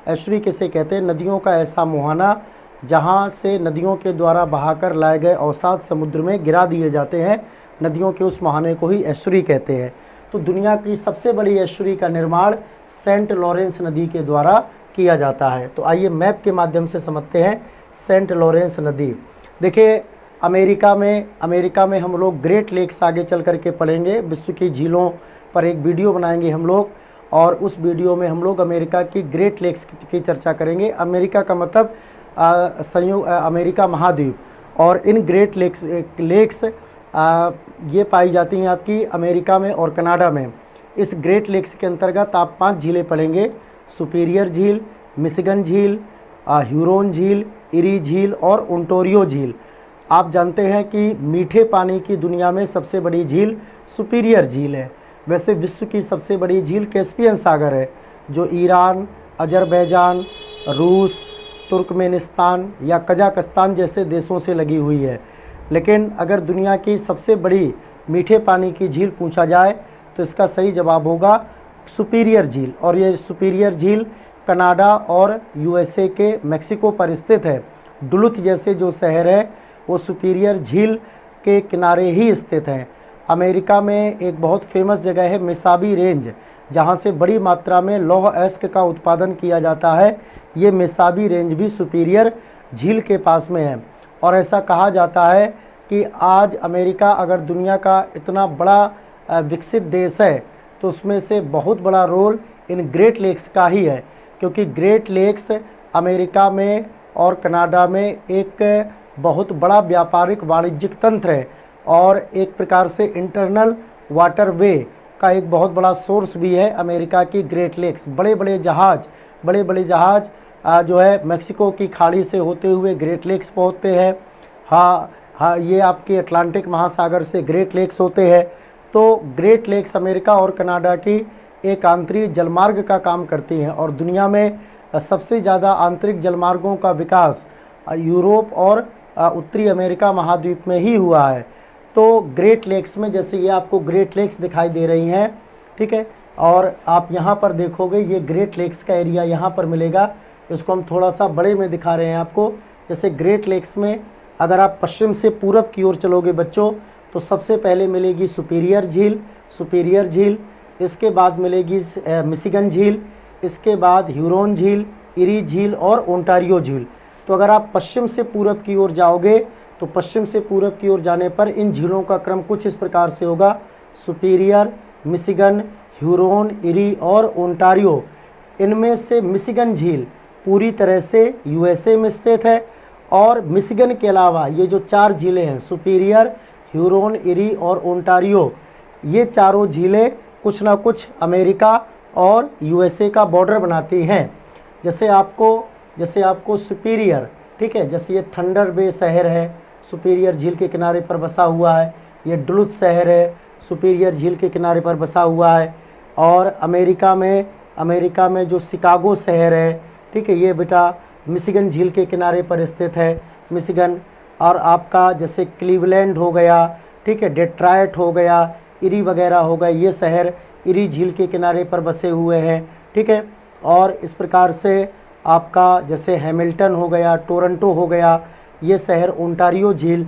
एस्चुरी किसे कहते हैं? नदियों का ऐसा मुहाना जहाँ से नदियों के द्वारा बहाकर लाए गए अवसाद समुद्र में गिरा दिए जाते हैं, नदियों के उस मुहाने को ही एस्चुरी कहते हैं। तो दुनिया की सबसे बड़ी एस्चुरी का निर्माण सेंट लॉरेंस नदी के द्वारा किया जाता है। तो आइए मैप के माध्यम से समझते हैं सेंट लॉरेंस नदी। देखिए अमेरिका में अमेरिका में हम लोग ग्रेट लेक्स आगे चल करके पढ़ेंगे, विश्व की झीलों पर एक वीडियो बनाएंगे हम लोग, और उस वीडियो में हम लोग अमेरिका की ग्रेट लेक्स की चर्चा करेंगे। अमेरिका का मतलब संयुक्त अमेरिका महाद्वीप, और इन ग्रेट लेक्स लेक्स आ, ये पाई जाती हैं आपकी अमेरिका में और कनाडा में। इस ग्रेट लेक्स के अंतर्गत आप पांच झीलें पढ़ेंगे: सुपीरियर झील, मिशिगन झील, ह्यूरोन झील, इरी झील और ओंटारियो झील। आप जानते हैं कि मीठे पानी की दुनिया में सबसे बड़ी झील सुपीरियर झील है। वैसे विश्व की सबसे बड़ी झील कैस्पियन सागर है, जो ईरान, अजरबैजान, रूस, तुर्कमेनिस्तान या कजाकिस्तान जैसे देशों से लगी हुई है। लेकिन अगर दुनिया की सबसे बड़ी मीठे पानी की झील पूछा जाए तो इसका सही जवाब होगा सुपीरियर झील, और ये सुपीरियर झील कनाडा और यूएसए के मेक्सिको पर स्थित है। डुलुथ जैसे जो शहर है वो सुपीरियर झील के किनारे ही स्थित हैं। अमेरिका में एक बहुत फेमस जगह है मेसाबी रेंज, जहाँ से बड़ी मात्रा में लौह अयस्क का उत्पादन किया जाता है। ये मेसाबी रेंज भी सुपीरियर झील के पास में है, और ऐसा कहा जाता है कि आज अमेरिका अगर दुनिया का इतना बड़ा विकसित देश है तो उसमें से बहुत बड़ा रोल इन ग्रेट लेक्स का ही है, क्योंकि ग्रेट लेक्स अमेरिका में और कनाडा में एक बहुत बड़ा व्यापारिक वाणिज्यिक तंत्र है, और एक प्रकार से इंटरनल वाटरवे का एक बहुत बड़ा सोर्स भी है अमेरिका की ग्रेट लेक्स। बड़े बड़े जहाज़ बड़े बड़े जहाज़ जो है मेक्सिको की खाड़ी से होते हुए ग्रेट लेक्स पहुँचते हैं। हाँ हाँ ये आपके अटलांटिक महासागर से ग्रेट लेक्स होते हैं। तो ग्रेट लेक्स अमेरिका और कनाडा की एक आंतरिक जलमार्ग का काम करती हैं, और दुनिया में सबसे ज़्यादा आंतरिक जलमार्गों का विकास यूरोप और उत्तरी अमेरिका महाद्वीप में ही हुआ है। तो ग्रेट लेक्स में जैसे ये आपको ग्रेट लेक्स दिखाई दे रही हैं, ठीक है, और आप यहाँ पर देखोगे ये ग्रेट लेक्स का एरिया यहाँ पर मिलेगा। इसको हम थोड़ा सा बड़े में दिखा रहे हैं आपको। जैसे ग्रेट लेक्स में अगर आप पश्चिम से पूरब की ओर चलोगे बच्चों, तो सबसे पहले मिलेगी सुपीरियर झील सुपीरियर झील इसके बाद मिलेगी मिशिगन झील, इसके बाद ह्यूरोन झील, इरी झील और ओंटारियो झील। तो अगर आप पश्चिम से पूरब की ओर जाओगे तो पश्चिम से पूरब की ओर जाने पर इन झीलों का क्रम कुछ इस प्रकार से होगा: सुपीरियर, मिशिगन, ह्यूरोन, इरी और ओंटारियो। इनमें से मिशिगन झील पूरी तरह से यूएसए में स्थित है, और मिशिगन के अलावा ये जो चार झीलें हैं सुपीरियर, ह्यूरोन, इरी और ओंटारियो, ये चारों झीलें कुछ ना कुछ अमेरिका और यूएसए का बॉर्डर बनाती हैं। जैसे आपको जैसे आपको सुपीरियर, ठीक है, जैसे ये थंडर बे शहर है, सुपीरियर झील के किनारे पर बसा हुआ है। ये डुलुथ शहर है, सुपीरियर झील के किनारे पर बसा हुआ है। और अमेरिका में अमेरिका में जो शिकागो शहर है, ठीक है, ये बेटा मिशिगन झील के किनारे पर स्थित है, मिशिगन। और आपका जैसे क्लीवलैंड हो गया, ठीक है, डेट्रॉयट हो गया, इरी वगैरह हो गए, ये शहर इरी झील के किनारे पर बसे हुए हैं, ठीक है। और इस प्रकार से आपका जैसे हैमिल्टन हो गया, टोरंटो हो गया, ये शहर ओंटारियो झील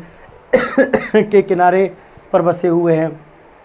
के किनारे पर बसे हुए हैं।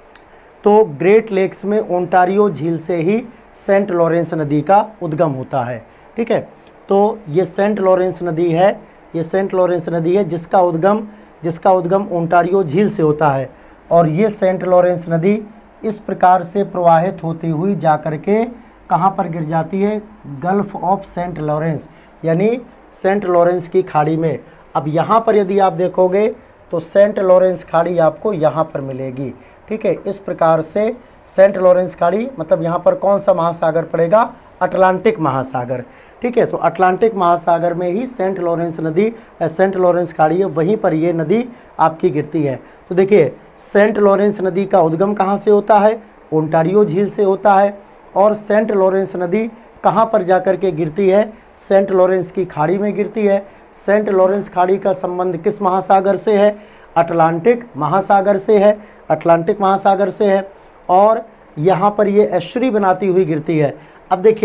तो ग्रेट लेक्स में ओंटारियो झील से ही सेंट लॉरेंस नदी का उद्गम होता है, ठीक है। तो ये सेंट लॉरेंस नदी है ये सेंट लॉरेंस नदी है जिसका उद्गम जिसका उद्गम ओंटारियो झील से होता है। और ये सेंट लॉरेंस नदी इस प्रकार से प्रवाहित होती हुई जा कर के कहाँ पर गिर जाती है? गल्फ ऑफ सेंट लॉरेंस, यानी सेंट लॉरेंस की खाड़ी में। अब यहाँ पर यदि आप देखोगे तो सेंट लॉरेंस खाड़ी आपको यहाँ पर मिलेगी, ठीक है। इस प्रकार से सेंट लॉरेंस खाड़ी मतलब यहाँ पर कौन सा महासागर पड़ेगा? अटलांटिक महासागर, ठीक है। तो अटलांटिक महासागर में ही सेंट लॉरेंस नदी सेंट लॉरेंस खाड़ी है, वहीं पर ये नदी आपकी गिरती है। तो देखिए सेंट लॉरेंस नदी का उद्गम कहाँ से होता है? ओंटारियो झील से होता है। और सेंट लॉरेंस नदी कहाँ पर जाकर के गिरती है? सेंट लॉरेंस की खाड़ी में गिरती है। सेंट लॉरेंस खाड़ी का संबंध किस महासागर से है? अटलांटिक महासागर से है अटलांटिक महासागर से है। और यहाँ पर ये एस्चुरी बनाती हुई गिरती है। अब देखिए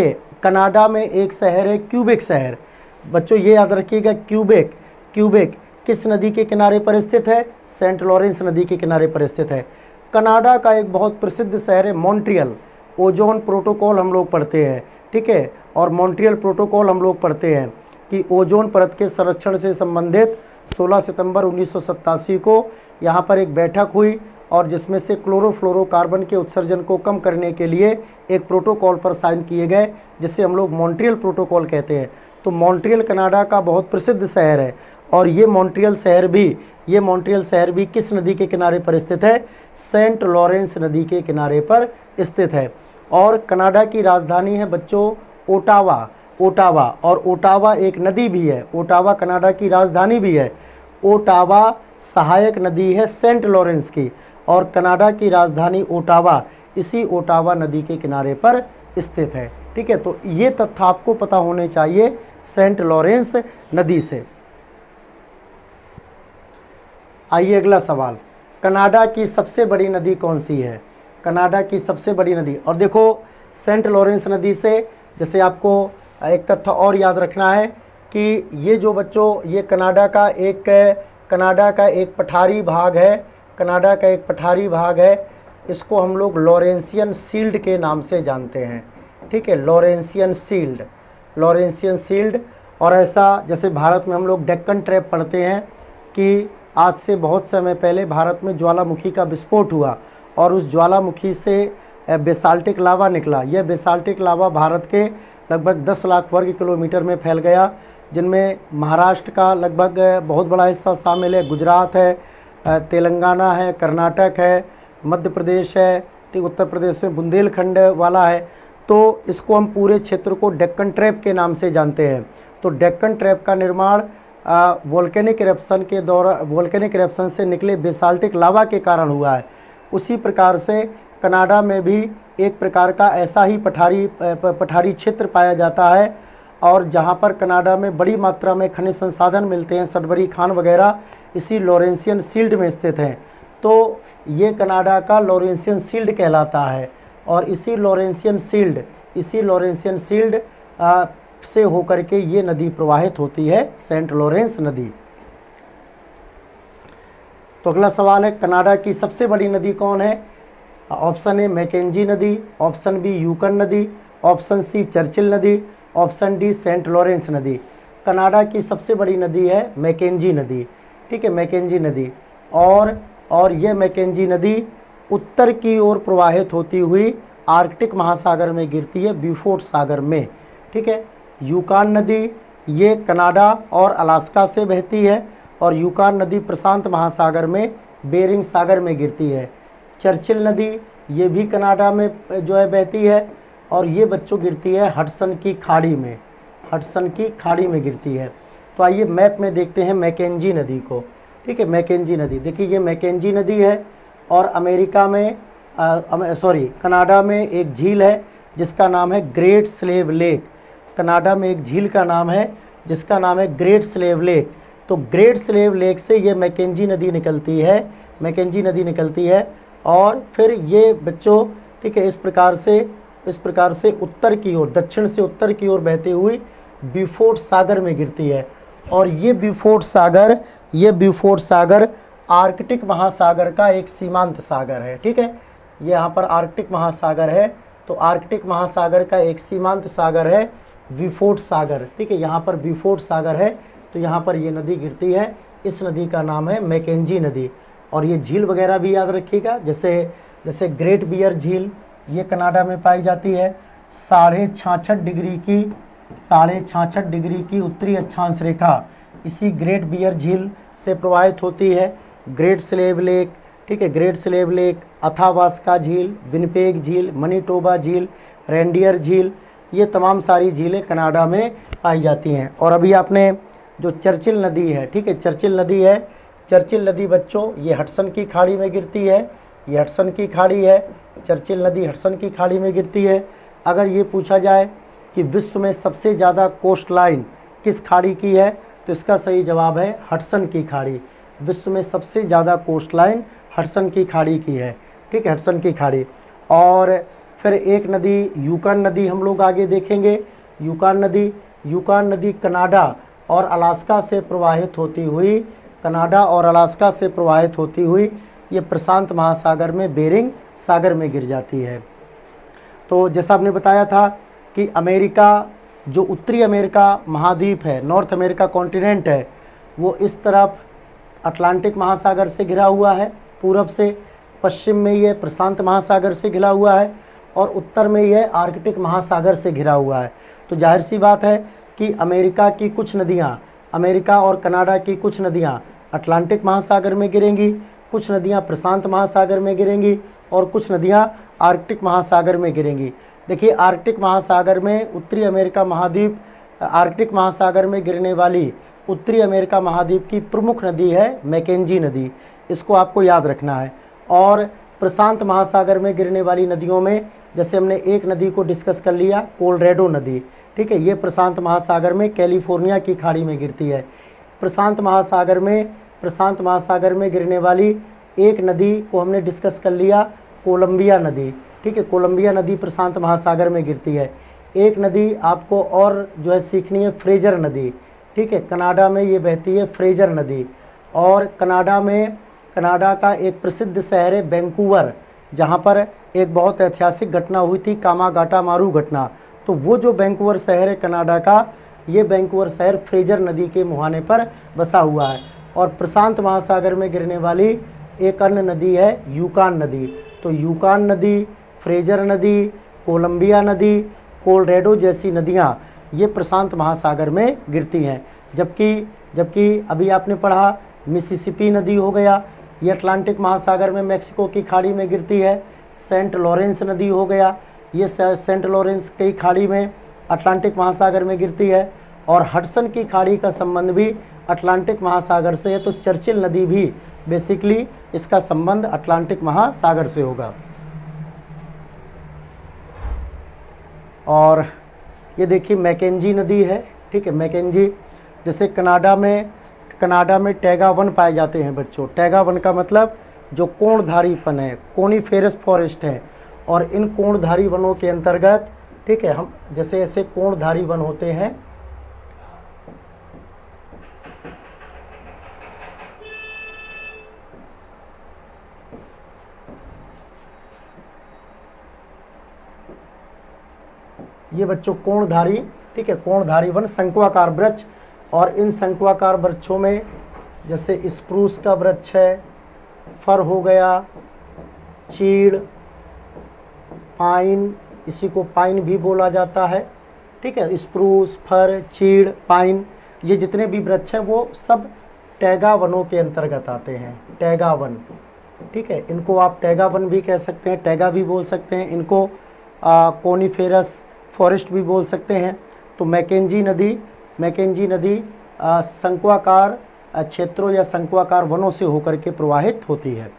कनाडा में एक शहर है क्यूबेक शहर। बच्चों ये याद रखिएगा, क्यूबेक क्यूबेक किस नदी के किनारे पर स्थित है? सेंट लॉरेंस नदी के किनारे पर स्थित है। कनाडा का एक बहुत प्रसिद्ध शहर है मॉन्ट्रियल। ओजोन प्रोटोकॉल हम लोग पढ़ते हैं, ठीक है, और मॉन्ट्रियल प्रोटोकॉल हम लोग पढ़ते हैं कि ओजोन परत के संरक्षण से संबंधित सोलह सितंबर उन्नीस सौ सत्तासी को यहाँ पर एक बैठक हुई और जिसमें से क्लोरोफ्लोरोकार्बन के उत्सर्जन को कम करने के लिए एक प्रोटोकॉल पर साइन किए गए, जिसे हम लोग मॉन्ट्रियल प्रोटोकॉल कहते हैं। तो मॉन्ट्रियल कनाडा का बहुत प्रसिद्ध शहर है और ये मॉन्ट्रियल शहर भी ये मॉन्ट्रियल शहर भी किस नदी के किनारे पर स्थित है? सेंट लॉरेंस नदी के किनारे पर स्थित है। और कनाडा की राजधानी है बच्चों ओटावा ओटावा और ओटावा एक नदी भी है। ओटावा कनाडा की राजधानी भी है। ओटावा सहायक नदी है सेंट लॉरेंस की और कनाडा की राजधानी ओटावा इसी ओटावा नदी के किनारे पर स्थित है। ठीक है, तो ये तथ्य आपको पता होने चाहिए सेंट लॉरेंस नदी से। आइए अगला सवाल, कनाडा की सबसे बड़ी नदी कौन सी है? कनाडा की सबसे बड़ी नदी, और देखो सेंट लॉरेंस नदी से जैसे आपको एक तथ्य और याद रखना है कि ये जो बच्चों ये कनाडा का एक कनाडा का एक पठारी भाग है कनाडा का एक पठारी भाग है इसको हम लोग लॉरेंसियन सील्ड के नाम से जानते हैं। ठीक है, लॉरेंसियन सील्ड लॉरेंसियन सील्ड और ऐसा जैसे भारत में हम लोग डेक्कन ट्रैप पढ़ते हैं कि आज से बहुत समय पहले भारत में ज्वालामुखी का विस्फोट हुआ और उस ज्वालामुखी से बेसाल्टिक लावा निकला। यह बेसाल्टिक लावा भारत के लगभग दस लाख वर्ग किलोमीटर में फैल गया, जिनमें महाराष्ट्र का लगभग बहुत बड़ा हिस्सा शामिल है, गुजरात है, तेलंगाना है, कर्नाटक है, मध्य प्रदेश है, ठीक, उत्तर प्रदेश में बुंदेलखंड वाला है। तो इसको हम पूरे क्षेत्र को डेक्कन ट्रैप के नाम से जानते हैं। तो डेक्कन ट्रैप का निर्माण वोल्केनिक इरप्शन के दौरान वोल्केनिक इरप्शन से निकले बेसाल्टिक लावा के कारण हुआ है। उसी प्रकार से कनाडा में भी एक प्रकार का ऐसा ही पठारी पठारी क्षेत्र पाया जाता है और जहाँ पर कनाडा में बड़ी मात्रा में खनिज संसाधन मिलते हैं, सडबरी खान वगैरह इसी लॉरेंसियन सील्ड में स्थित हैं। तो ये कनाडा का लॉरेंसियन सील्ड कहलाता है और इसी लॉरेंसियन सील्ड इसी लॉरेंसियन सील्ड आ, से होकर के ये नदी प्रवाहित होती है, सेंट लॉरेंस नदी। तो अगला सवाल है, कनाडा की सबसे बड़ी नदी कौन है? ऑप्शन ए मैकेंजी नदी, ऑप्शन बी यूकन नदी, ऑप्शन सी चर्चिल नदी, ऑप्शन डी सेंट लॉरेंस नदी। कनाडा की सबसे बड़ी नदी है मैकेंजी नदी। ठीक है, मैकेंजी नदी और और ये मैकेंजी नदी उत्तर की ओर प्रवाहित होती हुई आर्कटिक महासागर में गिरती है, ब्यूफोर्ट सागर में। ठीक है, यूकान नदी ये कनाडा और अलास्का से बहती है और यूकान नदी प्रशांत महासागर में बेरिंग सागर में गिरती है। चर्चिल नदी ये भी कनाडा में जो है बहती है और ये बच्चों गिरती है हडसन की खाड़ी में हडसन की खाड़ी में गिरती है। तो आइए मैप में देखते हैं मैकेंजी नदी को। ठीक है, मैकेंजी नदी देखिए ये मैकेंजी नदी है और अमेरिका में सॉरी कनाडा में एक झील है जिसका नाम है ग्रेट स्लेव लेक। कनाडा में एक झील का नाम है जिसका नाम है ग्रेट स्लेव लेक। तो ग्रेट स्लेव लेक से ये मैकेंजी नदी निकलती है मैकेंजी नदी निकलती है और फिर ये बच्चों ठीक है इस प्रकार से इस प्रकार से उत्तर की ओर दक्षिण से उत्तर की ओर बहती हुई ब्यूफोर्ट सागर में गिरती है और ये ब्यूफोर्ट सागर ये ब्यूफोर्ट सागर आर्कटिक महासागर का एक सीमांत सागर है। ठीक है, ये यहाँ पर आर्कटिक महासागर है तो आर्कटिक महासागर का एक सीमांत सागर है ब्यूफोर्ट सागर। ठीक है, यहाँ पर ब्यूफोर्ट सागर है तो यहाँ पर ये नदी गिरती है। इस नदी का नाम है मैकेंजी नदी और ये झील वगैरह भी याद रखिएगा, जैसे जैसे ग्रेट बियर झील ये कनाडा में पाई जाती है। साढ़े छाछठ डिग्री की साढ़े छाछठ डिग्री की उत्तरी अक्षांश रेखा इसी ग्रेट बियर झील से प्रवाहित होती है। ग्रेट स्लेव लेक ठीक है ग्रेट स्लेव लेक, अथावास्का झील, विनिपेग झील, मनीटोबा झील, रेंडियर झील, ये तमाम सारी झीलें कनाडा में पाई जाती हैं। और अभी आपने जो चर्चिल नदी है ठीक है चर्चिल नदी है चर्चिल नदी बच्चों ये हडसन की खाड़ी में गिरती है। ये हडसन की खाड़ी है, चर्चिल नदी हडसन की खाड़ी में गिरती है। अगर ये पूछा जाए कि विश्व में सबसे ज़्यादा कोस्ट लाइन किस खाड़ी की है तो इसका सही जवाब है हडसन की खाड़ी। विश्व में सबसे ज़्यादा कोस्ट लाइन हडसन की खाड़ी की है। ठीक है, हडसन की खाड़ी। और फिर एक नदी यूकन नदी हम लोग आगे देखेंगे यूकान नदी यूकान नदी कनाडा और अलास्का से प्रवाहित होती हुई कनाडा और अलास्का से प्रवाहित होती हुई ये प्रशांत महासागर में बेरिंग सागर में गिर जाती है। तो जैसा आपने बताया था कि अमेरिका, जो उत्तरी अमेरिका महाद्वीप है, नॉर्थ अमेरिका कॉन्टिनेंट है, वो इस तरफ अटलांटिक महासागर से घिरा हुआ है, पूरब से, पश्चिम में ये प्रशांत महासागर से घिरा हुआ है और उत्तर में यह आर्कटिक महासागर से घिरा हुआ है। तो जाहिर सी बात है कि अमेरिका की कुछ नदियाँ, अमेरिका और कनाडा की कुछ नदियाँ अटलांटिक महासागर में गिरेंगी, कुछ नदियाँ प्रशांत महासागर में गिरेंगी और कुछ नदियाँ आर्कटिक महासागर में गिरेंगी। देखिए, आर्कटिक महासागर में उत्तरी अमेरिका महाद्वीप, आर्कटिक महासागर में गिरने वाली उत्तरी अमेरिका महाद्वीप की प्रमुख नदी है मैकेंजी नदी, इसको आपको याद रखना है। और प्रशांत महासागर में गिरने वाली नदियों में जैसे हमने एक नदी को डिस्कस कर लिया, कोलोराडो नदी, ठीक है, ये प्रशांत महासागर में कैलिफोर्निया की खाड़ी में गिरती है। प्रशांत महासागर में प्रशांत महासागर में गिरने वाली एक नदी को हमने डिस्कस कर लिया, कोलंबिया नदी, ठीक है, कोलंबिया नदी प्रशांत महासागर में गिरती है। एक नदी आपको और जो है सीखनी है, फ्रेजर नदी, ठीक है, कनाडा में ये बहती है फ्रेजर नदी। और कनाडा में कनाडा का एक प्रसिद्ध शहर है वैंकूवर, जहाँ पर एक बहुत ऐतिहासिक घटना हुई थी, कामागाटामारू घटना। तो वो जो वैंकूवर शहर है कनाडा का, ये वैंकूवर शहर फ्रेजर नदी के मुहाने पर बसा हुआ है। और प्रशांत महासागर में गिरने वाली एक अन्य नदी है यूकान नदी। तो यूकान नदी, फ्रेजर नदी, कोलंबिया नदी, कोलोराडो जैसी नदियाँ ये प्रशांत महासागर में गिरती हैं। जबकि जबकि अभी आपने पढ़ा मिसिसिपी नदी हो गया, ये अटलांटिक महासागर में मैक्सिको की खाड़ी में गिरती है। सेंट लॉरेंस नदी हो गया, ये सेंट लॉरेंस की खाड़ी में अटलांटिक महासागर में गिरती है। और हडसन की खाड़ी का संबंध भी अटलांटिक महासागर से है, तो चर्चिल नदी भी बेसिकली इसका संबंध अटलांटिक महासागर से होगा। और ये देखिए मैकेंजी नदी है, ठीक है, मैकेंजी, जैसे कनाडा में कनाडा में टैगा वन पाए जाते हैं बच्चों। टैगा वन का मतलब जो कोणधारीपन है, कोनीफेरस फॉरेस्ट है, और इन कोणधारी वनों के अंतर्गत, ठीक है, हम जैसे ऐसे कोणधारी वन होते हैं, ये बच्चों कोणधारी, ठीक है, कोणधारी वन, शंक्वाकार वृक्ष, और इन शंक्वाकार वृक्षों में जैसे स्प्रूस का वृक्ष है, फर हो गया, चीड़, पाइन, इसी को पाइन भी बोला जाता है, ठीक है, स्प्रूस, फर, चीड़, पाइन, ये जितने भी वृक्ष हैं वो सब टैगा वनों के अंतर्गत आते हैं। टैगा वन, ठीक है, इनको आप टैगा वन भी कह सकते हैं, टैगा भी बोल सकते हैं, इनको कोनीफेरस फॉरेस्ट भी बोल सकते हैं। तो मैकेंजी नदी मैकेंजी नदी शंक्वाकार क्षेत्रों या शंक्वाकार वनों से होकर के प्रवाहित होती है।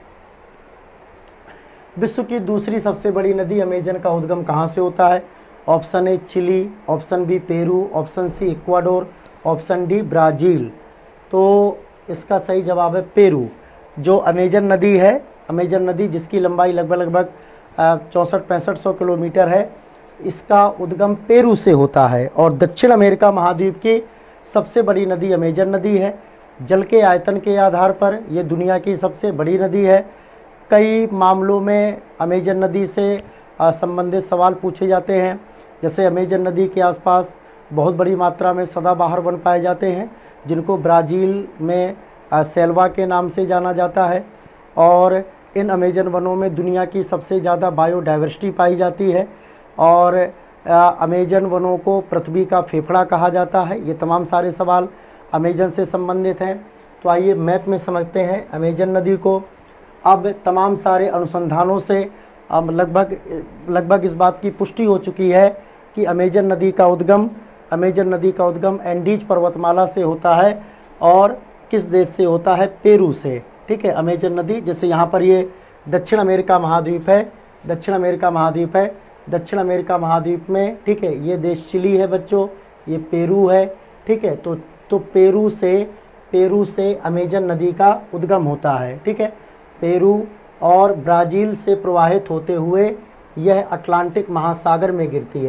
विश्व की दूसरी सबसे बड़ी नदी अमेजन का उद्गम कहाँ से होता है? Option A Chile, option B Peru, option C Ecuador, option D Brazil. तो इसका सही जवाब है पेरू। जो अमेजन नदी है, अमेजन नदी जिसकी लंबाई लगभग लगभग चौंसठ पैंसठ सौ किलोमीटर है, इसका उद्गम पेरू से होता है। और दक्षिण अमेरिका महाद्वीप की सबसे बड़ी नदी अमेजन नदी है। जल के आयतन के आधार पर यह दुनिया की सबसे बड़ी नदी है। कई मामलों में अमेजन नदी से संबंधित सवाल पूछे जाते हैं, जैसे अमेजन नदी के आसपास बहुत बड़ी मात्रा में सदाबहार वन पाए जाते हैं, जिनको ब्राज़ील में सेल्वा के नाम से जाना जाता है। और इन अमेजन वनों में दुनिया की सबसे ज़्यादा बायोडाइवर्सिटी पाई जाती है। और अमेजन वनों को पृथ्वी का फेफड़ा कहा जाता है। ये तमाम सारे सवाल अमेजन से संबंधित हैं। तो आइए मैप में समझते हैं अमेजन नदी को। अब तमाम सारे अनुसंधानों से अब लगभग लगभग इस बात की पुष्टि हो चुकी है कि अमेजन नदी का उद्गम अमेजन नदी का उद्गम एंडीज पर्वतमाला से होता है। और किस देश से होता है? पेरू से। ठीक है, अमेजन नदी, जैसे यहाँ पर ये दक्षिण अमेरिका महाद्वीप है, दक्षिण अमेरिका महाद्वीप है, दक्षिण अमेरिका महाद्वीप में, ठीक है, ये देश चिली है बच्चों, ये पेरू है। ठीक है, तो तो पेरू से पेरू से अमेजन नदी का उद्गम होता है। ठीक है, पेरू और ब्राज़ील से प्रवाहित होते हुए यह अटलांटिक महासागर में गिरती है।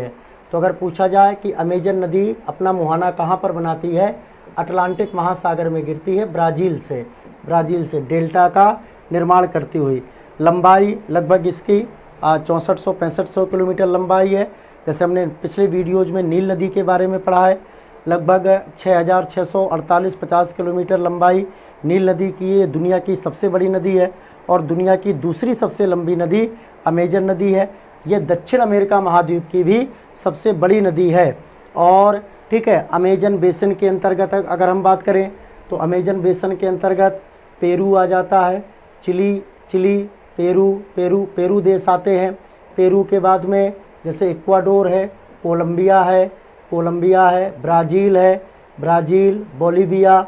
तो अगर पूछा जाए कि अमेजन नदी अपना मुहाना कहाँ पर बनाती है, अटलांटिक महासागर में गिरती है, ब्राज़ील से ब्राज़ील से डेल्टा का निर्माण करती हुई। लंबाई लगभग इसकी चौंसठ सौ पैंसठ सौ किलोमीटर लंबाई है। जैसे हमने पिछले वीडियोज़ में नील नदी के बारे में पढ़ा है, लगभग छः हज़ार छः सौ अड़तालीस पचास किलोमीटर लंबाई नील नदी की ये दुनिया की सबसे बड़ी नदी है। और दुनिया की दूसरी सबसे लंबी नदी अमेजन नदी है। ये दक्षिण अमेरिका महाद्वीप की भी सबसे बड़ी नदी है। और ठीक है, अमेजन बेसिन के अंतर्गत अगर हम बात करें तो अमेजन बेसिन के अंतर्गत पेरू आ जाता है, Chile Chile Peru Peru Peru देश आते हैं। पेरू के बाद में जैसे इक्वाडोर है, कोलंबिया है कोलंबिया है ब्राज़ील है ब्राज़ील बोलीविया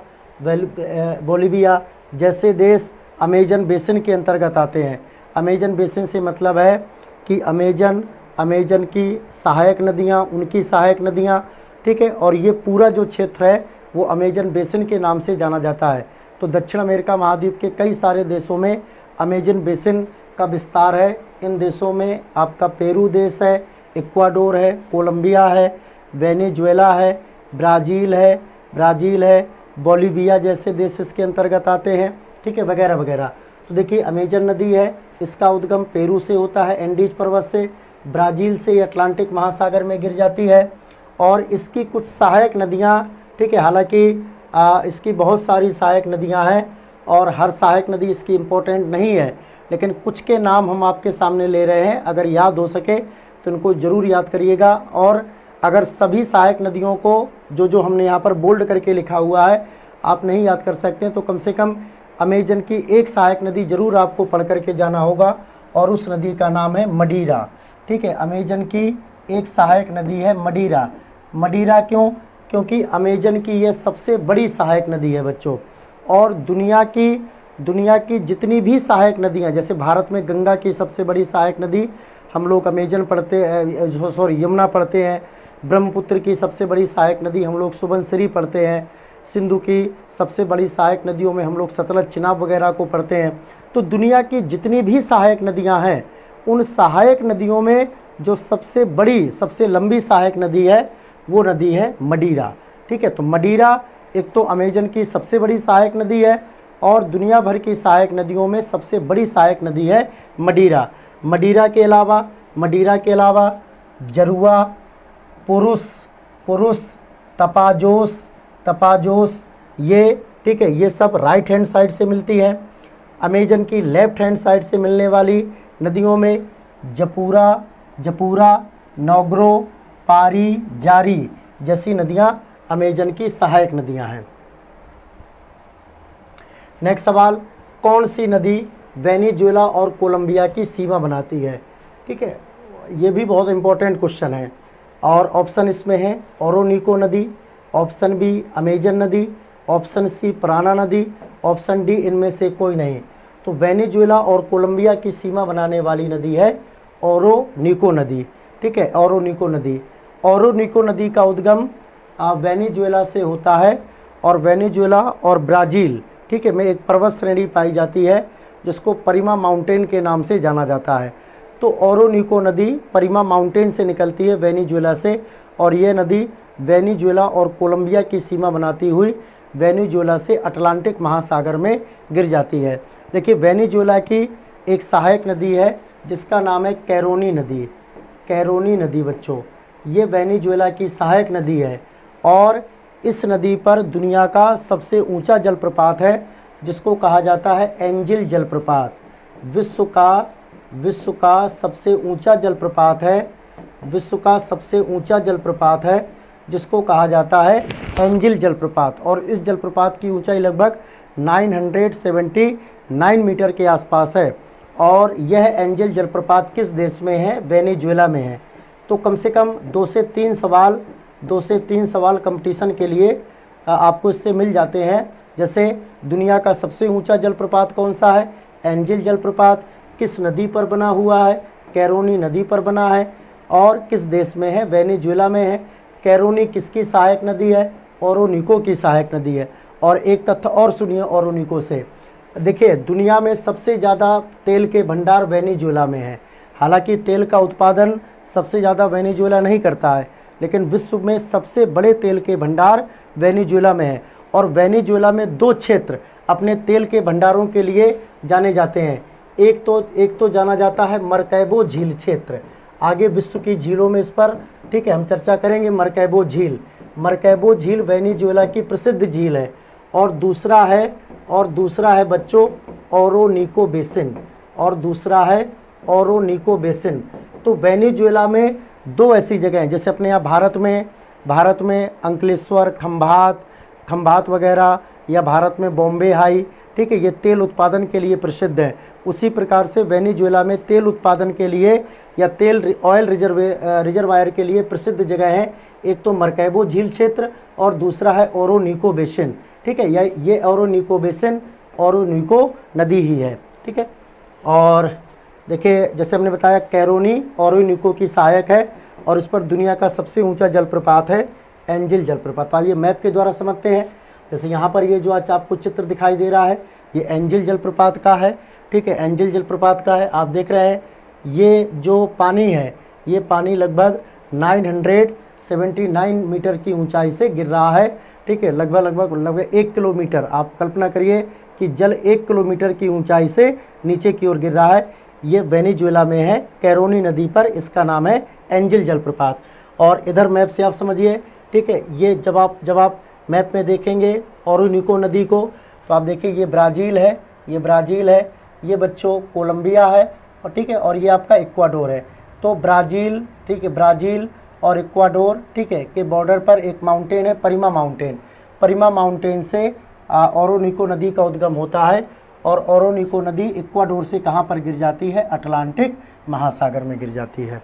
बोलीविया जैसे देश अमेजन बेसिन के अंतर्गत आते हैं। अमेजन बेसिन से मतलब है कि अमेजन अमेजन की सहायक नदियाँ, उनकी सहायक नदियाँ, ठीक है। और ये पूरा जो क्षेत्र है वो अमेजन बेसिन के नाम से जाना जाता है। तो दक्षिण अमेरिका महाद्वीप के कई सारे देशों में अमेजन बेसिन का विस्तार है। इन देशों में आपका पेरू देश है, इक्वाडोर है, कोलंबिया है, वेनेजुएला है, ब्राज़ील है ब्राज़ील है बोलीविया जैसे देश इसके अंतर्गत आते हैं, ठीक है, वगैरह वगैरह। तो देखिए अमेजन नदी है, इसका उद्गम पेरू से होता है, एंडीज पर्वत से, ब्राज़ील से अटलांटिक महासागर में गिर जाती है। और इसकी कुछ सहायक नदियाँ, ठीक है, हालांकि इसकी बहुत सारी सहायक नदियाँ हैं और हर सहायक नदी इसकी इम्पोर्टेंट नहीं है, लेकिन कुछ के नाम हम आपके सामने ले रहे हैं। अगर याद हो सके तो इनको ज़रूर याद करिएगा। और अगर सभी सहायक नदियों को जो जो हमने यहाँ पर बोल्ड करके लिखा हुआ है आप नहीं याद कर सकते हैं तो कम से कम अमेजन की एक सहायक नदी ज़रूर आपको पढ़ करके जाना होगा और उस नदी का नाम है मडीरा, ठीक है। अमेजन की एक सहायक नदी है मडीरा। मडीरा क्यों? क्योंकि अमेजन की ये सबसे बड़ी सहायक नदी है बच्चों। और दुनिया की दुनिया की जितनी भी सहायक नदियाँ, जैसे भारत में गंगा की सबसे बड़ी सहायक नदी हम लोग अमेजन पढ़ते हैं, सॉरी यमुना पढ़ते हैं। ब्रह्मपुत्र की सबसे बड़ी सहायक नदी हम लोग सुबनसिरी पढ़ते हैं। सिंधु की सबसे बड़ी सहायक नदियों में हम लोग सतलज, चिनाब वगैरह को पढ़ते हैं। तो दुनिया की जितनी भी सहायक नदियां हैं उन सहायक नदियों में जो सबसे बड़ी सबसे लंबी सहायक नदी है वो नदी है मडीरा, ठीक है। तो मडीरा एक तो अमेजन की सबसे बड़ी सहायक नदी है और दुनिया भर की सहायक नदियों में सबसे बड़ी सहायक नदी है मडीरा। मडीरा के अलावा मडीरा के अलावा जरुआ, पुरुष पुरुष तपाजोस तपाजोस ये, ठीक है, ये सब राइट हैंड साइड से मिलती है। अमेजन की लेफ्ट हैंड साइड से मिलने वाली नदियों में जपूरा जपूरा नोग्रो, पारी, जारी जैसी नदियां अमेजन की सहायक नदियां हैं। नेक्स्ट सवाल, कौन सी नदी वेनेजुएला और कोलंबिया की सीमा बनाती है? ठीक है, ये भी बहुत इंपॉर्टेंट क्वेश्चन है। और ऑप्शन इसमें है ओरोनिको नदी, ऑप्शन बी अमेजन नदी, ऑप्शन सी प्राना नदी, ऑप्शन डी इनमें से कोई नहीं। तो वेनेजुएला और कोलंबिया की सीमा बनाने वाली नदी है ओरोनिको नदी, ठीक है, ओरोनिको नदी। ओरोनिको नदी का उद्गम वेनेजुएला से होता है और वेनेजुएला और ब्राज़ील, ठीक है, में एक पर्वत श्रेणी पाई जाती है जिसको परिमा माउंटेन के नाम से जाना जाता है। तो ओरोनिको नदी परिमा माउंटेन से निकलती है वेनेजुएला से और ये नदी वेनेजुएला और कोलंबिया की सीमा बनाती हुई वेनेजुएला से अटलांटिक महासागर में गिर जाती है। देखिए वेनेजुएला की एक सहायक नदी है जिसका नाम है कैरोनी नदी। कैरोनी नदी बच्चों, ये वेनेजुएला की सहायक नदी है और इस नदी पर दुनिया का सबसे ऊंचा जलप्रपात है जिसको कहा जाता है एंजिल जलप्रपात। विश्व का विश्व का सबसे ऊंचा जलप्रपात है विश्व का सबसे ऊंचा जलप्रपात है जिसको कहा जाता है एंजिल जलप्रपात। और इस जलप्रपात की ऊंचाई लगभग नौ सौ उन्यासी मीटर के आसपास है। और यह एंजिल जलप्रपात किस देश में है? वेनेजुएला में है। तो कम से कम दो से तीन सवाल दो से तीन सवाल कंपटीशन के लिए आपको इससे मिल जाते हैं। जैसे दुनिया का सबसे ऊंचा जलप्रपात कौन सा है? एंजिल जलप्रपात। किस नदी पर बना हुआ है? कैरोनी नदी पर बना है। और किस देश में है? वेनेजुएला में है। कैरोनी किसकी सहायक नदी है? ओरोनिको की सहायक नदी है। और एक तथ्य और सुनिए ओरोनिको से, देखिए दुनिया में सबसे ज़्यादा तेल के भंडार वेनेजुएला में है। हालांकि तेल का उत्पादन सबसे ज़्यादा वेनेजुएला नहीं करता है, लेकिन विश्व में सबसे बड़े तेल के भंडार वेनेजुएला में है। और वेनेजुएला में दो क्षेत्र अपने तेल के भंडारों के लिए जाने जाते हैं। एक तो एक तो जाना जाता है मरकैबो झील क्षेत्र। आगे विश्व की झीलों में इस पर ठीक है हम चर्चा करेंगे। मरकैबो झील मरकैबो झील वेनेजुएला की प्रसिद्ध झील है। और दूसरा है और दूसरा है बच्चों ओरोनिको बेसिन और दूसरा है ओरोनिको बेसिन। तो वेनेजुएला में दो ऐसी जगह हैं, जैसे अपने यहाँ भारत में भारत में अंकलेश्वर, खंभात खंभात वगैरह, या भारत में बॉम्बे हाई, ठीक है, ये तेल उत्पादन के लिए प्रसिद्ध है। उसी प्रकार से वेनेजुएला में तेल उत्पादन के लिए या तेल ऑयल रिजर्वे रिजर्वायर के लिए प्रसिद्ध जगह है। एक तो मरकैबो झील क्षेत्र और दूसरा है ओरोनिको बेसिन। ठीक है, ये ये ओरोनिको बेसिन ओरोनिको नदी ही है। ठीक है, और देखिए जैसे हमने बताया कैरोनी ओरोनिको की सहायक है और इस पर दुनिया का सबसे ऊंचा जलप्रपात है एंजिल जलप्रपात। आइए मैप के द्वारा समझते हैं। जैसे यहाँ पर ये जो आज आपको चित्र दिखाई दे रहा है ये एंजिल जलप्रपात का है। ठीक है, एंजिल जलप्रपात का है। आप देख रहे हैं ये जो पानी है ये पानी लगभग नौ सौ उन्यासी मीटर की ऊंचाई से गिर रहा है। ठीक है, लगभग लगभग लगभग एक किलोमीटर। आप कल्पना करिए कि जल एक किलोमीटर की ऊंचाई से नीचे की ओर गिर रहा है। ये वेनेजुएला में है, कैरोनी नदी पर, इसका नाम है एंजिल जलप्रपात। और इधर मैप से आप समझिए। ठीक है, ये जब आप जब आप मैप में देखेंगे ओरोनिको नदी को तो आप देखिए ये ब्राज़ील है, ये ब्राज़ील है, ये बच्चों कोलंबिया है, और ठीक है, और ये आपका इक्वाडोर है। तो ब्राज़ील, ठीक है, ब्राज़ील और इक्वाडोर, ठीक है, के बॉर्डर पर एक माउंटेन है परिमा माउंटेन। परिमा माउंटेन से ओरोनिको नदी का उद्गम होता है और ओरोनिको नदी इक्वाडोर से कहाँ पर गिर जाती है? अटलांटिक महासागर में गिर जाती है।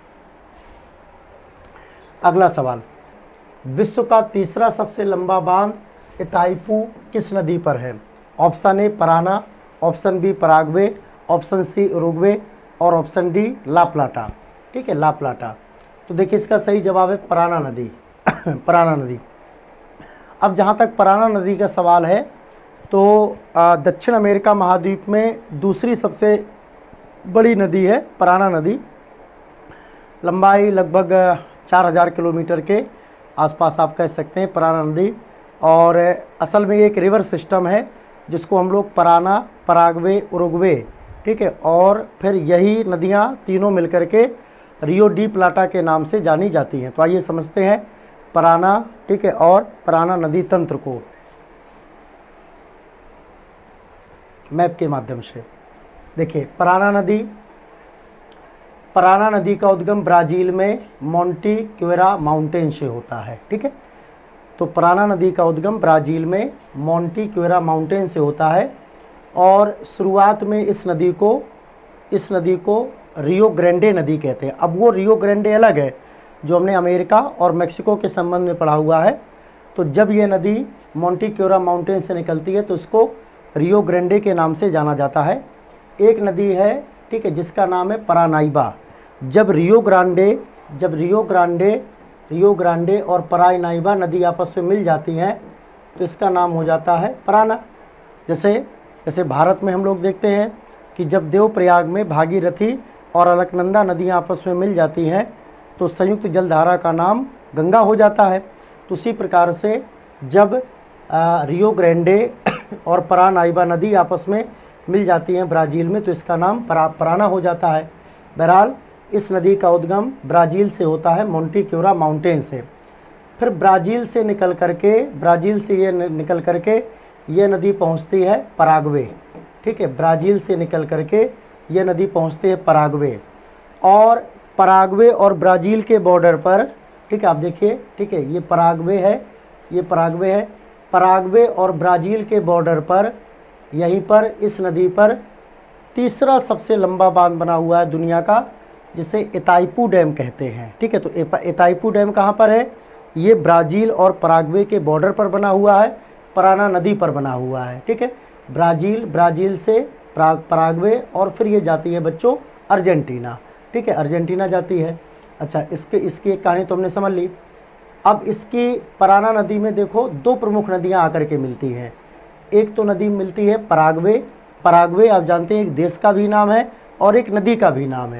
अगला सवाल, विश्व का तीसरा सबसे लंबा बांध इताइपू किस नदी पर है? Option A Parana, option B Paraguay, option C Uruguay और ऑप्शन डी ला प्लाटा। ठीक है, ला प्लाटा। तो देखिए इसका सही जवाब है पराना नदी पराना नदी। अब जहाँ तक पराना नदी का सवाल है तो दक्षिण अमेरिका महाद्वीप में दूसरी सबसे बड़ी नदी है पराना नदी। लंबाई लगभग चार हज़ार किलोमीटर के आसपास आप कह सकते हैं पराना नदी। और असल में ये एक रिवर सिस्टम है जिसको हम लोग पराना, पराग्वे, उरुग्वे, ठीक है, और फिर यही नदियाँ तीनों मिलकर के रियो डी प्लाटा के नाम से जानी जाती हैं। तो आइए समझते हैं पराना, ठीक है, और पराना नदी तंत्र को मैप के माध्यम से। देखिए पराना नदी पराना नदी का उद्गम ब्राज़ील में मोंटी क्वेरा माउंटेन से होता है। ठीक है, तो पराना नदी का उद्गम ब्राज़ील में मोंटी क्वेरा माउंटेन से होता है और शुरुआत में इस नदी को इस नदी को रियो ग्रैंडे नदी कहते हैं। अब वो रियो ग्रैंडे अलग है जो हमने अमेरिका और मेक्सिको के संबंध में पढ़ा हुआ है। तो जब ये नदी मोंटी क्वेरा माउंटेन से निकलती है तो इसको रियो ग्रैंडे के नाम से जाना जाता है। एक नदी है, ठीक है, जिसका नाम है परानाइबा। जब रियो ग्रांडे जब रियो ग्रांडे रियो ग्रांडे और परानाइबा नदी आपस में मिल जाती हैं तो इसका नाम हो जाता है पराना। जैसे जैसे भारत में हम लोग देखते हैं कि जब देवप्रयाग में भागीरथी और अलकनंदा नदियाँ आपस में मिल जाती हैं तो संयुक्त जलधारा का नाम गंगा हो जाता है। तो उसी प्रकार से जब आ, रियो ग्रैंडे और परानाइबा नदी आपस में मिल जाती हैं ब्राज़ील में तो इसका नाम परा पराना हो जाता है। बहरहाल इस नदी का उद्गम ब्राज़ील से होता है मोंटी क्वेरा माउंटेन से। फिर ब्राज़ील से निकल करके ब्राज़ील से ये निकल करके ये नदी पहुंचती है पराग्वे। ठीक है, ब्राज़ील से निकल करके ये नदी पहुंचती है पराग्वे और पराग्वे और ब्राज़ील के बॉर्डर पर, ठीक है, आप देखिए, ठीक है, ये पराग्वे है ये पराग्वे है पराग्वे और ब्राज़ील के बॉर्डर पर यहीं पर इस नदी पर तीसरा सबसे लंबा बांध बना हुआ है दुनिया का, जिसे इताइपू डैम कहते हैं। ठीक है, तो इताइपू डैम कहाँ पर है? ये ब्राज़ील और पराग्वे के बॉर्डर पर बना हुआ है, पराना नदी पर बना हुआ है। ठीक है, ब्राज़ील ब्राज़ील से प्राग पराग्वे और फिर ये जाती है बच्चों अर्जेंटीना। ठीक है, अर्जेंटीना जाती है। अच्छा, इसके इसकी एक कहानी तो हमने समझ ली। अब इसकी पराना नदी में देखो दो प्रमुख नदियाँ आकर के मिलती हैं। एक तो नदी मिलती है पराग्वे। पराग्वे आप जानते हैं एक देश का भी नाम है और एक नदी का भी नाम है।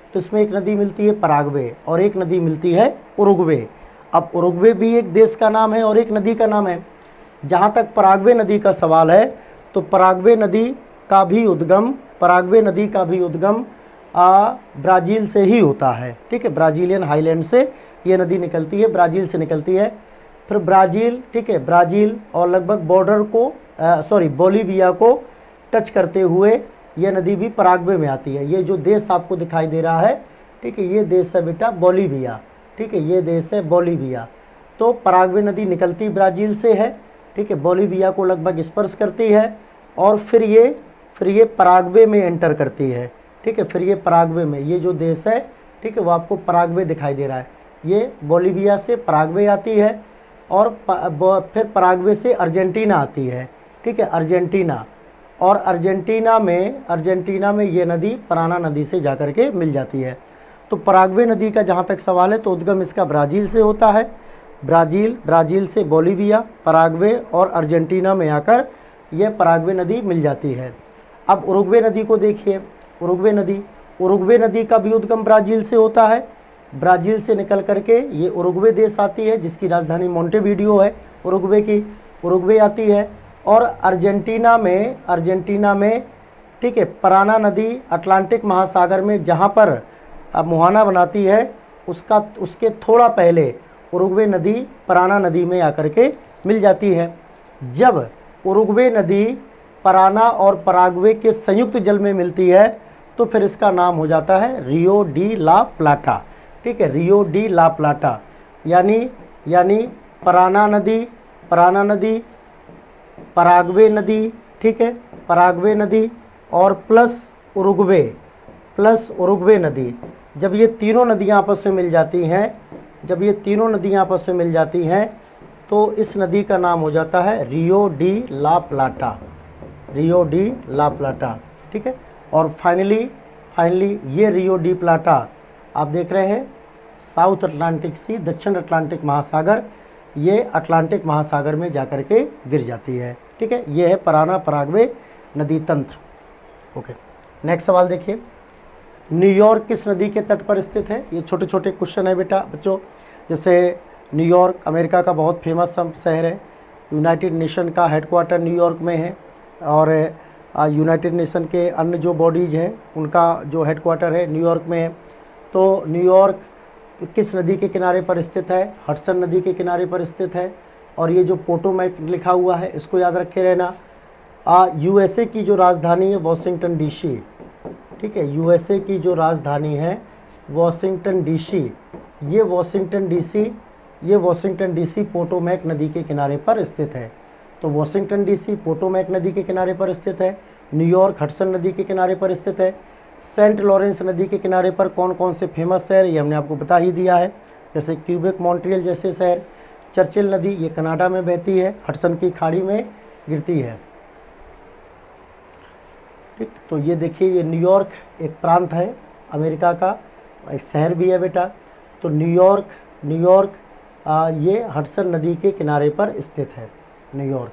तो इसमें एक नदी मिलती है पराग्वे और एक नदी मिलती है उरुग्वे। अब उरुग्वे भी एक देश का नाम है और एक नदी का नाम है। जहाँ तक पराग्वे नदी का सवाल है तो पराग्वे नदी का भी उद्गम पराग्वे नदी का भी उद्गम आ, ब्राज़ील से ही होता है। ठीक है, ब्राज़ीलियन हाईलैंड से ये नदी निकलती है, ब्राज़ील से निकलती है। फिर ब्राज़ील, ठीक है, ब्राज़ील और लगभग बॉर्डर को सॉरी बोलीविया को टच करते हुए ये नदी भी पराग्वे में आती है। ये जो देश आपको दिखाई दे रहा है, ठीक है, ये देश है बेटा बोलीविया। ठीक है, ये देश है बोलीविया। तो पराग्वे नदी निकलती ब्राज़ील से है, ठीक है, बोलीविया को लगभग स्पर्श करती है और फिर ये फिर ये पराग्वे में एंटर करती है। ठीक है, फिर ये पराग्वे में, ये जो देश है, ठीक है, वो आपको पराग्वे दिखाई दे रहा है। ये बोलीविया से पराग्वे आती है और फिर पराग्वे से अर्जेंटीना आती है। ठीक है, अर्जेंटीना, और अर्जेंटीना में अर्जेंटीना में ये नदी पराना नदी से जाकर के मिल जाती है। तो पराग्वे नदी का जहाँ तक सवाल है तो उद्गम इसका ब्राज़ील से होता है। ब्राज़ील ब्राज़ील से बोलीविया, पराग्वे और अर्जेंटीना में आकर यह पराग्वे नदी मिल जाती है। अब उरुग्वे नदी को देखिए, उरुग्वे नदी उरुग्वे नदी का भी उद्गम ब्राज़ील से होता है। ब्राज़ील से निकल करके ये उरुग्वे देश आती है जिसकी राजधानी मोंटेवीडियो है, उरुग्वे की उरुग्वे आती है। और अर्जेंटीना में अर्जेंटीना में ठीक है, पराना नदी अटलांटिक महासागर में जहाँ पर अब मुहाना बनाती है उसका उसके थोड़ा पहले उरुग्वे नदी पराना नदी में आकर के मिल जाती है। जब उरुग्वे नदी पराना और पराग्वे के संयुक्त जल में मिलती है तो फिर इसका नाम हो जाता है रियो डी ला प्लाटा। ठीक है, रियो डी ला प्लाटा, यानी यानी पराना नदी पराना नदी पराग्वे नदी, ठीक है, पराग्वे नदी और प्लस उरुग्वे प्लस उरुग्वे नदी। जब ये तीनों नदियाँ आपस में मिल जाती हैं जब ये तीनों नदियाँ आपस में मिल जाती हैं तो इस नदी का नाम हो जाता है Rio de La प्लाटा, Rio de La Plata. ठीक है, और फाइनली फाइनली ये रियो डी प्लाटा आप देख रहे हैं साउथ अटलांटिक सी, दक्षिण अटलांटिक महासागर, ये अटलांटिक महासागर में जाकर के गिर जाती है। ठीक है, ये है पराना पराग्वे नदी तंत्र। ओके, नेक्स्ट सवाल देखिए, न्यूयॉर्क किस नदी के तट पर स्थित है? ये छोटे छोटे क्वेश्चन है बेटा बच्चों। जैसे न्यूयॉर्क अमेरिका का बहुत फेमस शहर है, यूनाइटेड नेशन का हेडक्वार्टर न्यूयॉर्क में है और यूनाइटेड नेशन के अन्य जो बॉडीज़ हैं उनका जो हेडक्वार्टर है न्यूयॉर्क में है। तो न्यूयॉर्क किस नदी के किनारे पर स्थित है? हडसन नदी के किनारे पर स्थित है। और ये जो पोटोमैक लिखा हुआ है इसको याद रखे रहना। यूएसए की जो राजधानी है वॉशिंगटन डीसी, ठीक है, यूएसए की जो राजधानी है वॉशिंगटन डीसी, ये वॉशिंगटन डीसी ये वॉशिंगटन डीसी पोटोमैक नदी के किनारे पर स्थित है। तो वॉशिंगटन डीसी पोटोमैक नदी के किनारे पर स्थित है। न्यूयॉर्क हडसन नदी के किनारे पर स्थित है। सेंट लॉरेंस नदी के किनारे पर कौन कौन से फेमस शहर, ये हमने आपको बता ही दिया है, जैसे क्यूबेक, मॉन्ट्रियल जैसे शहर। चर्चिल नदी ये कनाडा में बहती है, हडसन की खाड़ी में गिरती है। ठीक, तो ये देखिए ये न्यूयॉर्क एक प्रांत है अमेरिका का, एक शहर भी है बेटा। तो न्यूयॉर्क न्यूयॉर्क आ, ये हडसन नदी के किनारे पर स्थित है न्यूयॉर्क।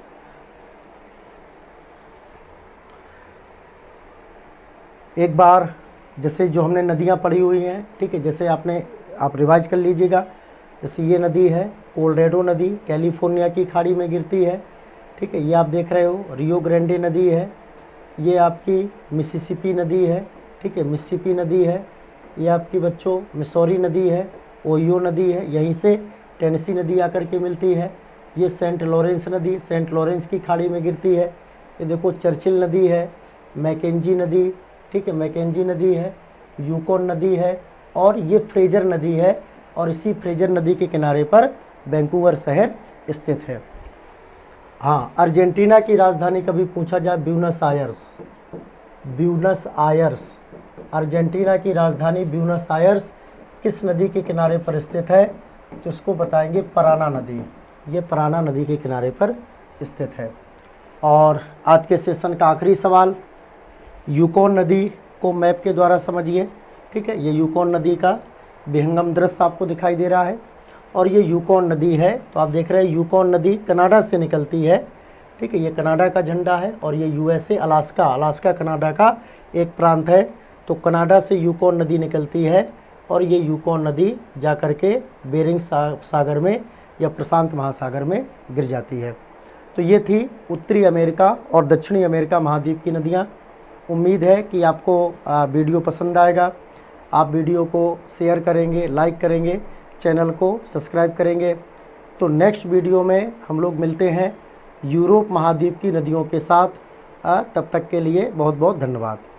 एक बार जैसे जो हमने नदियाँ पढ़ी हुई हैं, ठीक है, जैसे आपने आप रिवाइज कर लीजिएगा। जैसे ये नदी है कोलोराडो नदी, कैलिफोर्निया की खाड़ी में गिरती है। ठीक है, ये आप देख रहे हो रियो ग्रांडे नदी है। ये आपकी मिसिसिपी नदी है, ठीक है, मिसिसिपी नदी है। ये आपकी बच्चों मिसौरी नदी है, ओहियो नदी है, यहीं से टेनेसी नदी आकर के मिलती है। ये सेंट लॉरेंस नदी सेंट लॉरेंस की खाड़ी में गिरती है। ये देखो चर्चिल नदी है, मैकेंजी नदी, ठीक है, मैकेंजी नदी है, यूकॉन नदी है और ये फ्रेजर नदी है। और इसी फ्रेजर नदी के किनारे पर वैंकूवर शहर स्थित है। हाँ, अर्जेंटीना की राजधानी कभी पूछा जाए Buenos Aires, Buenos Aires, Argentina की राजधानी ब्यूनस आयर्स किस नदी के किनारे पर स्थित है? तो इसको बताएंगे पराना नदी, ये पराना नदी के किनारे पर स्थित है। और आज के सेशन का आखिरी सवाल, यूकॉन नदी को मैप के द्वारा समझिए। ठीक है, ये यूकॉन नदी का विहंगम दृश्य आपको दिखाई दे रहा है और ये यूकॉन नदी है। तो आप देख रहे हैं यूकॉन नदी कनाडा से निकलती है। ठीक है, ये कनाडा का झंडा है और ये यूएसए अलास्का अलास्का कनाडा का एक प्रांत है। तो कनाडा से यूकॉन नदी निकलती है और ये यूकॉन नदी जा कर के बेरिंग सा, सागर में या प्रशांत महासागर में गिर जाती है। तो ये थी उत्तरी अमेरिका और दक्षिणी अमेरिका महाद्वीप की नदियाँ। उम्मीद है कि आपको वीडियो पसंद आएगा। आप वीडियो को शेयर करेंगे, लाइक करेंगे, चैनल को सब्सक्राइब करेंगे। तो नेक्स्ट वीडियो में हम लोग मिलते हैं यूरोप महाद्वीप की नदियों के साथ। तब तक के लिए बहुत बहुत धन्यवाद।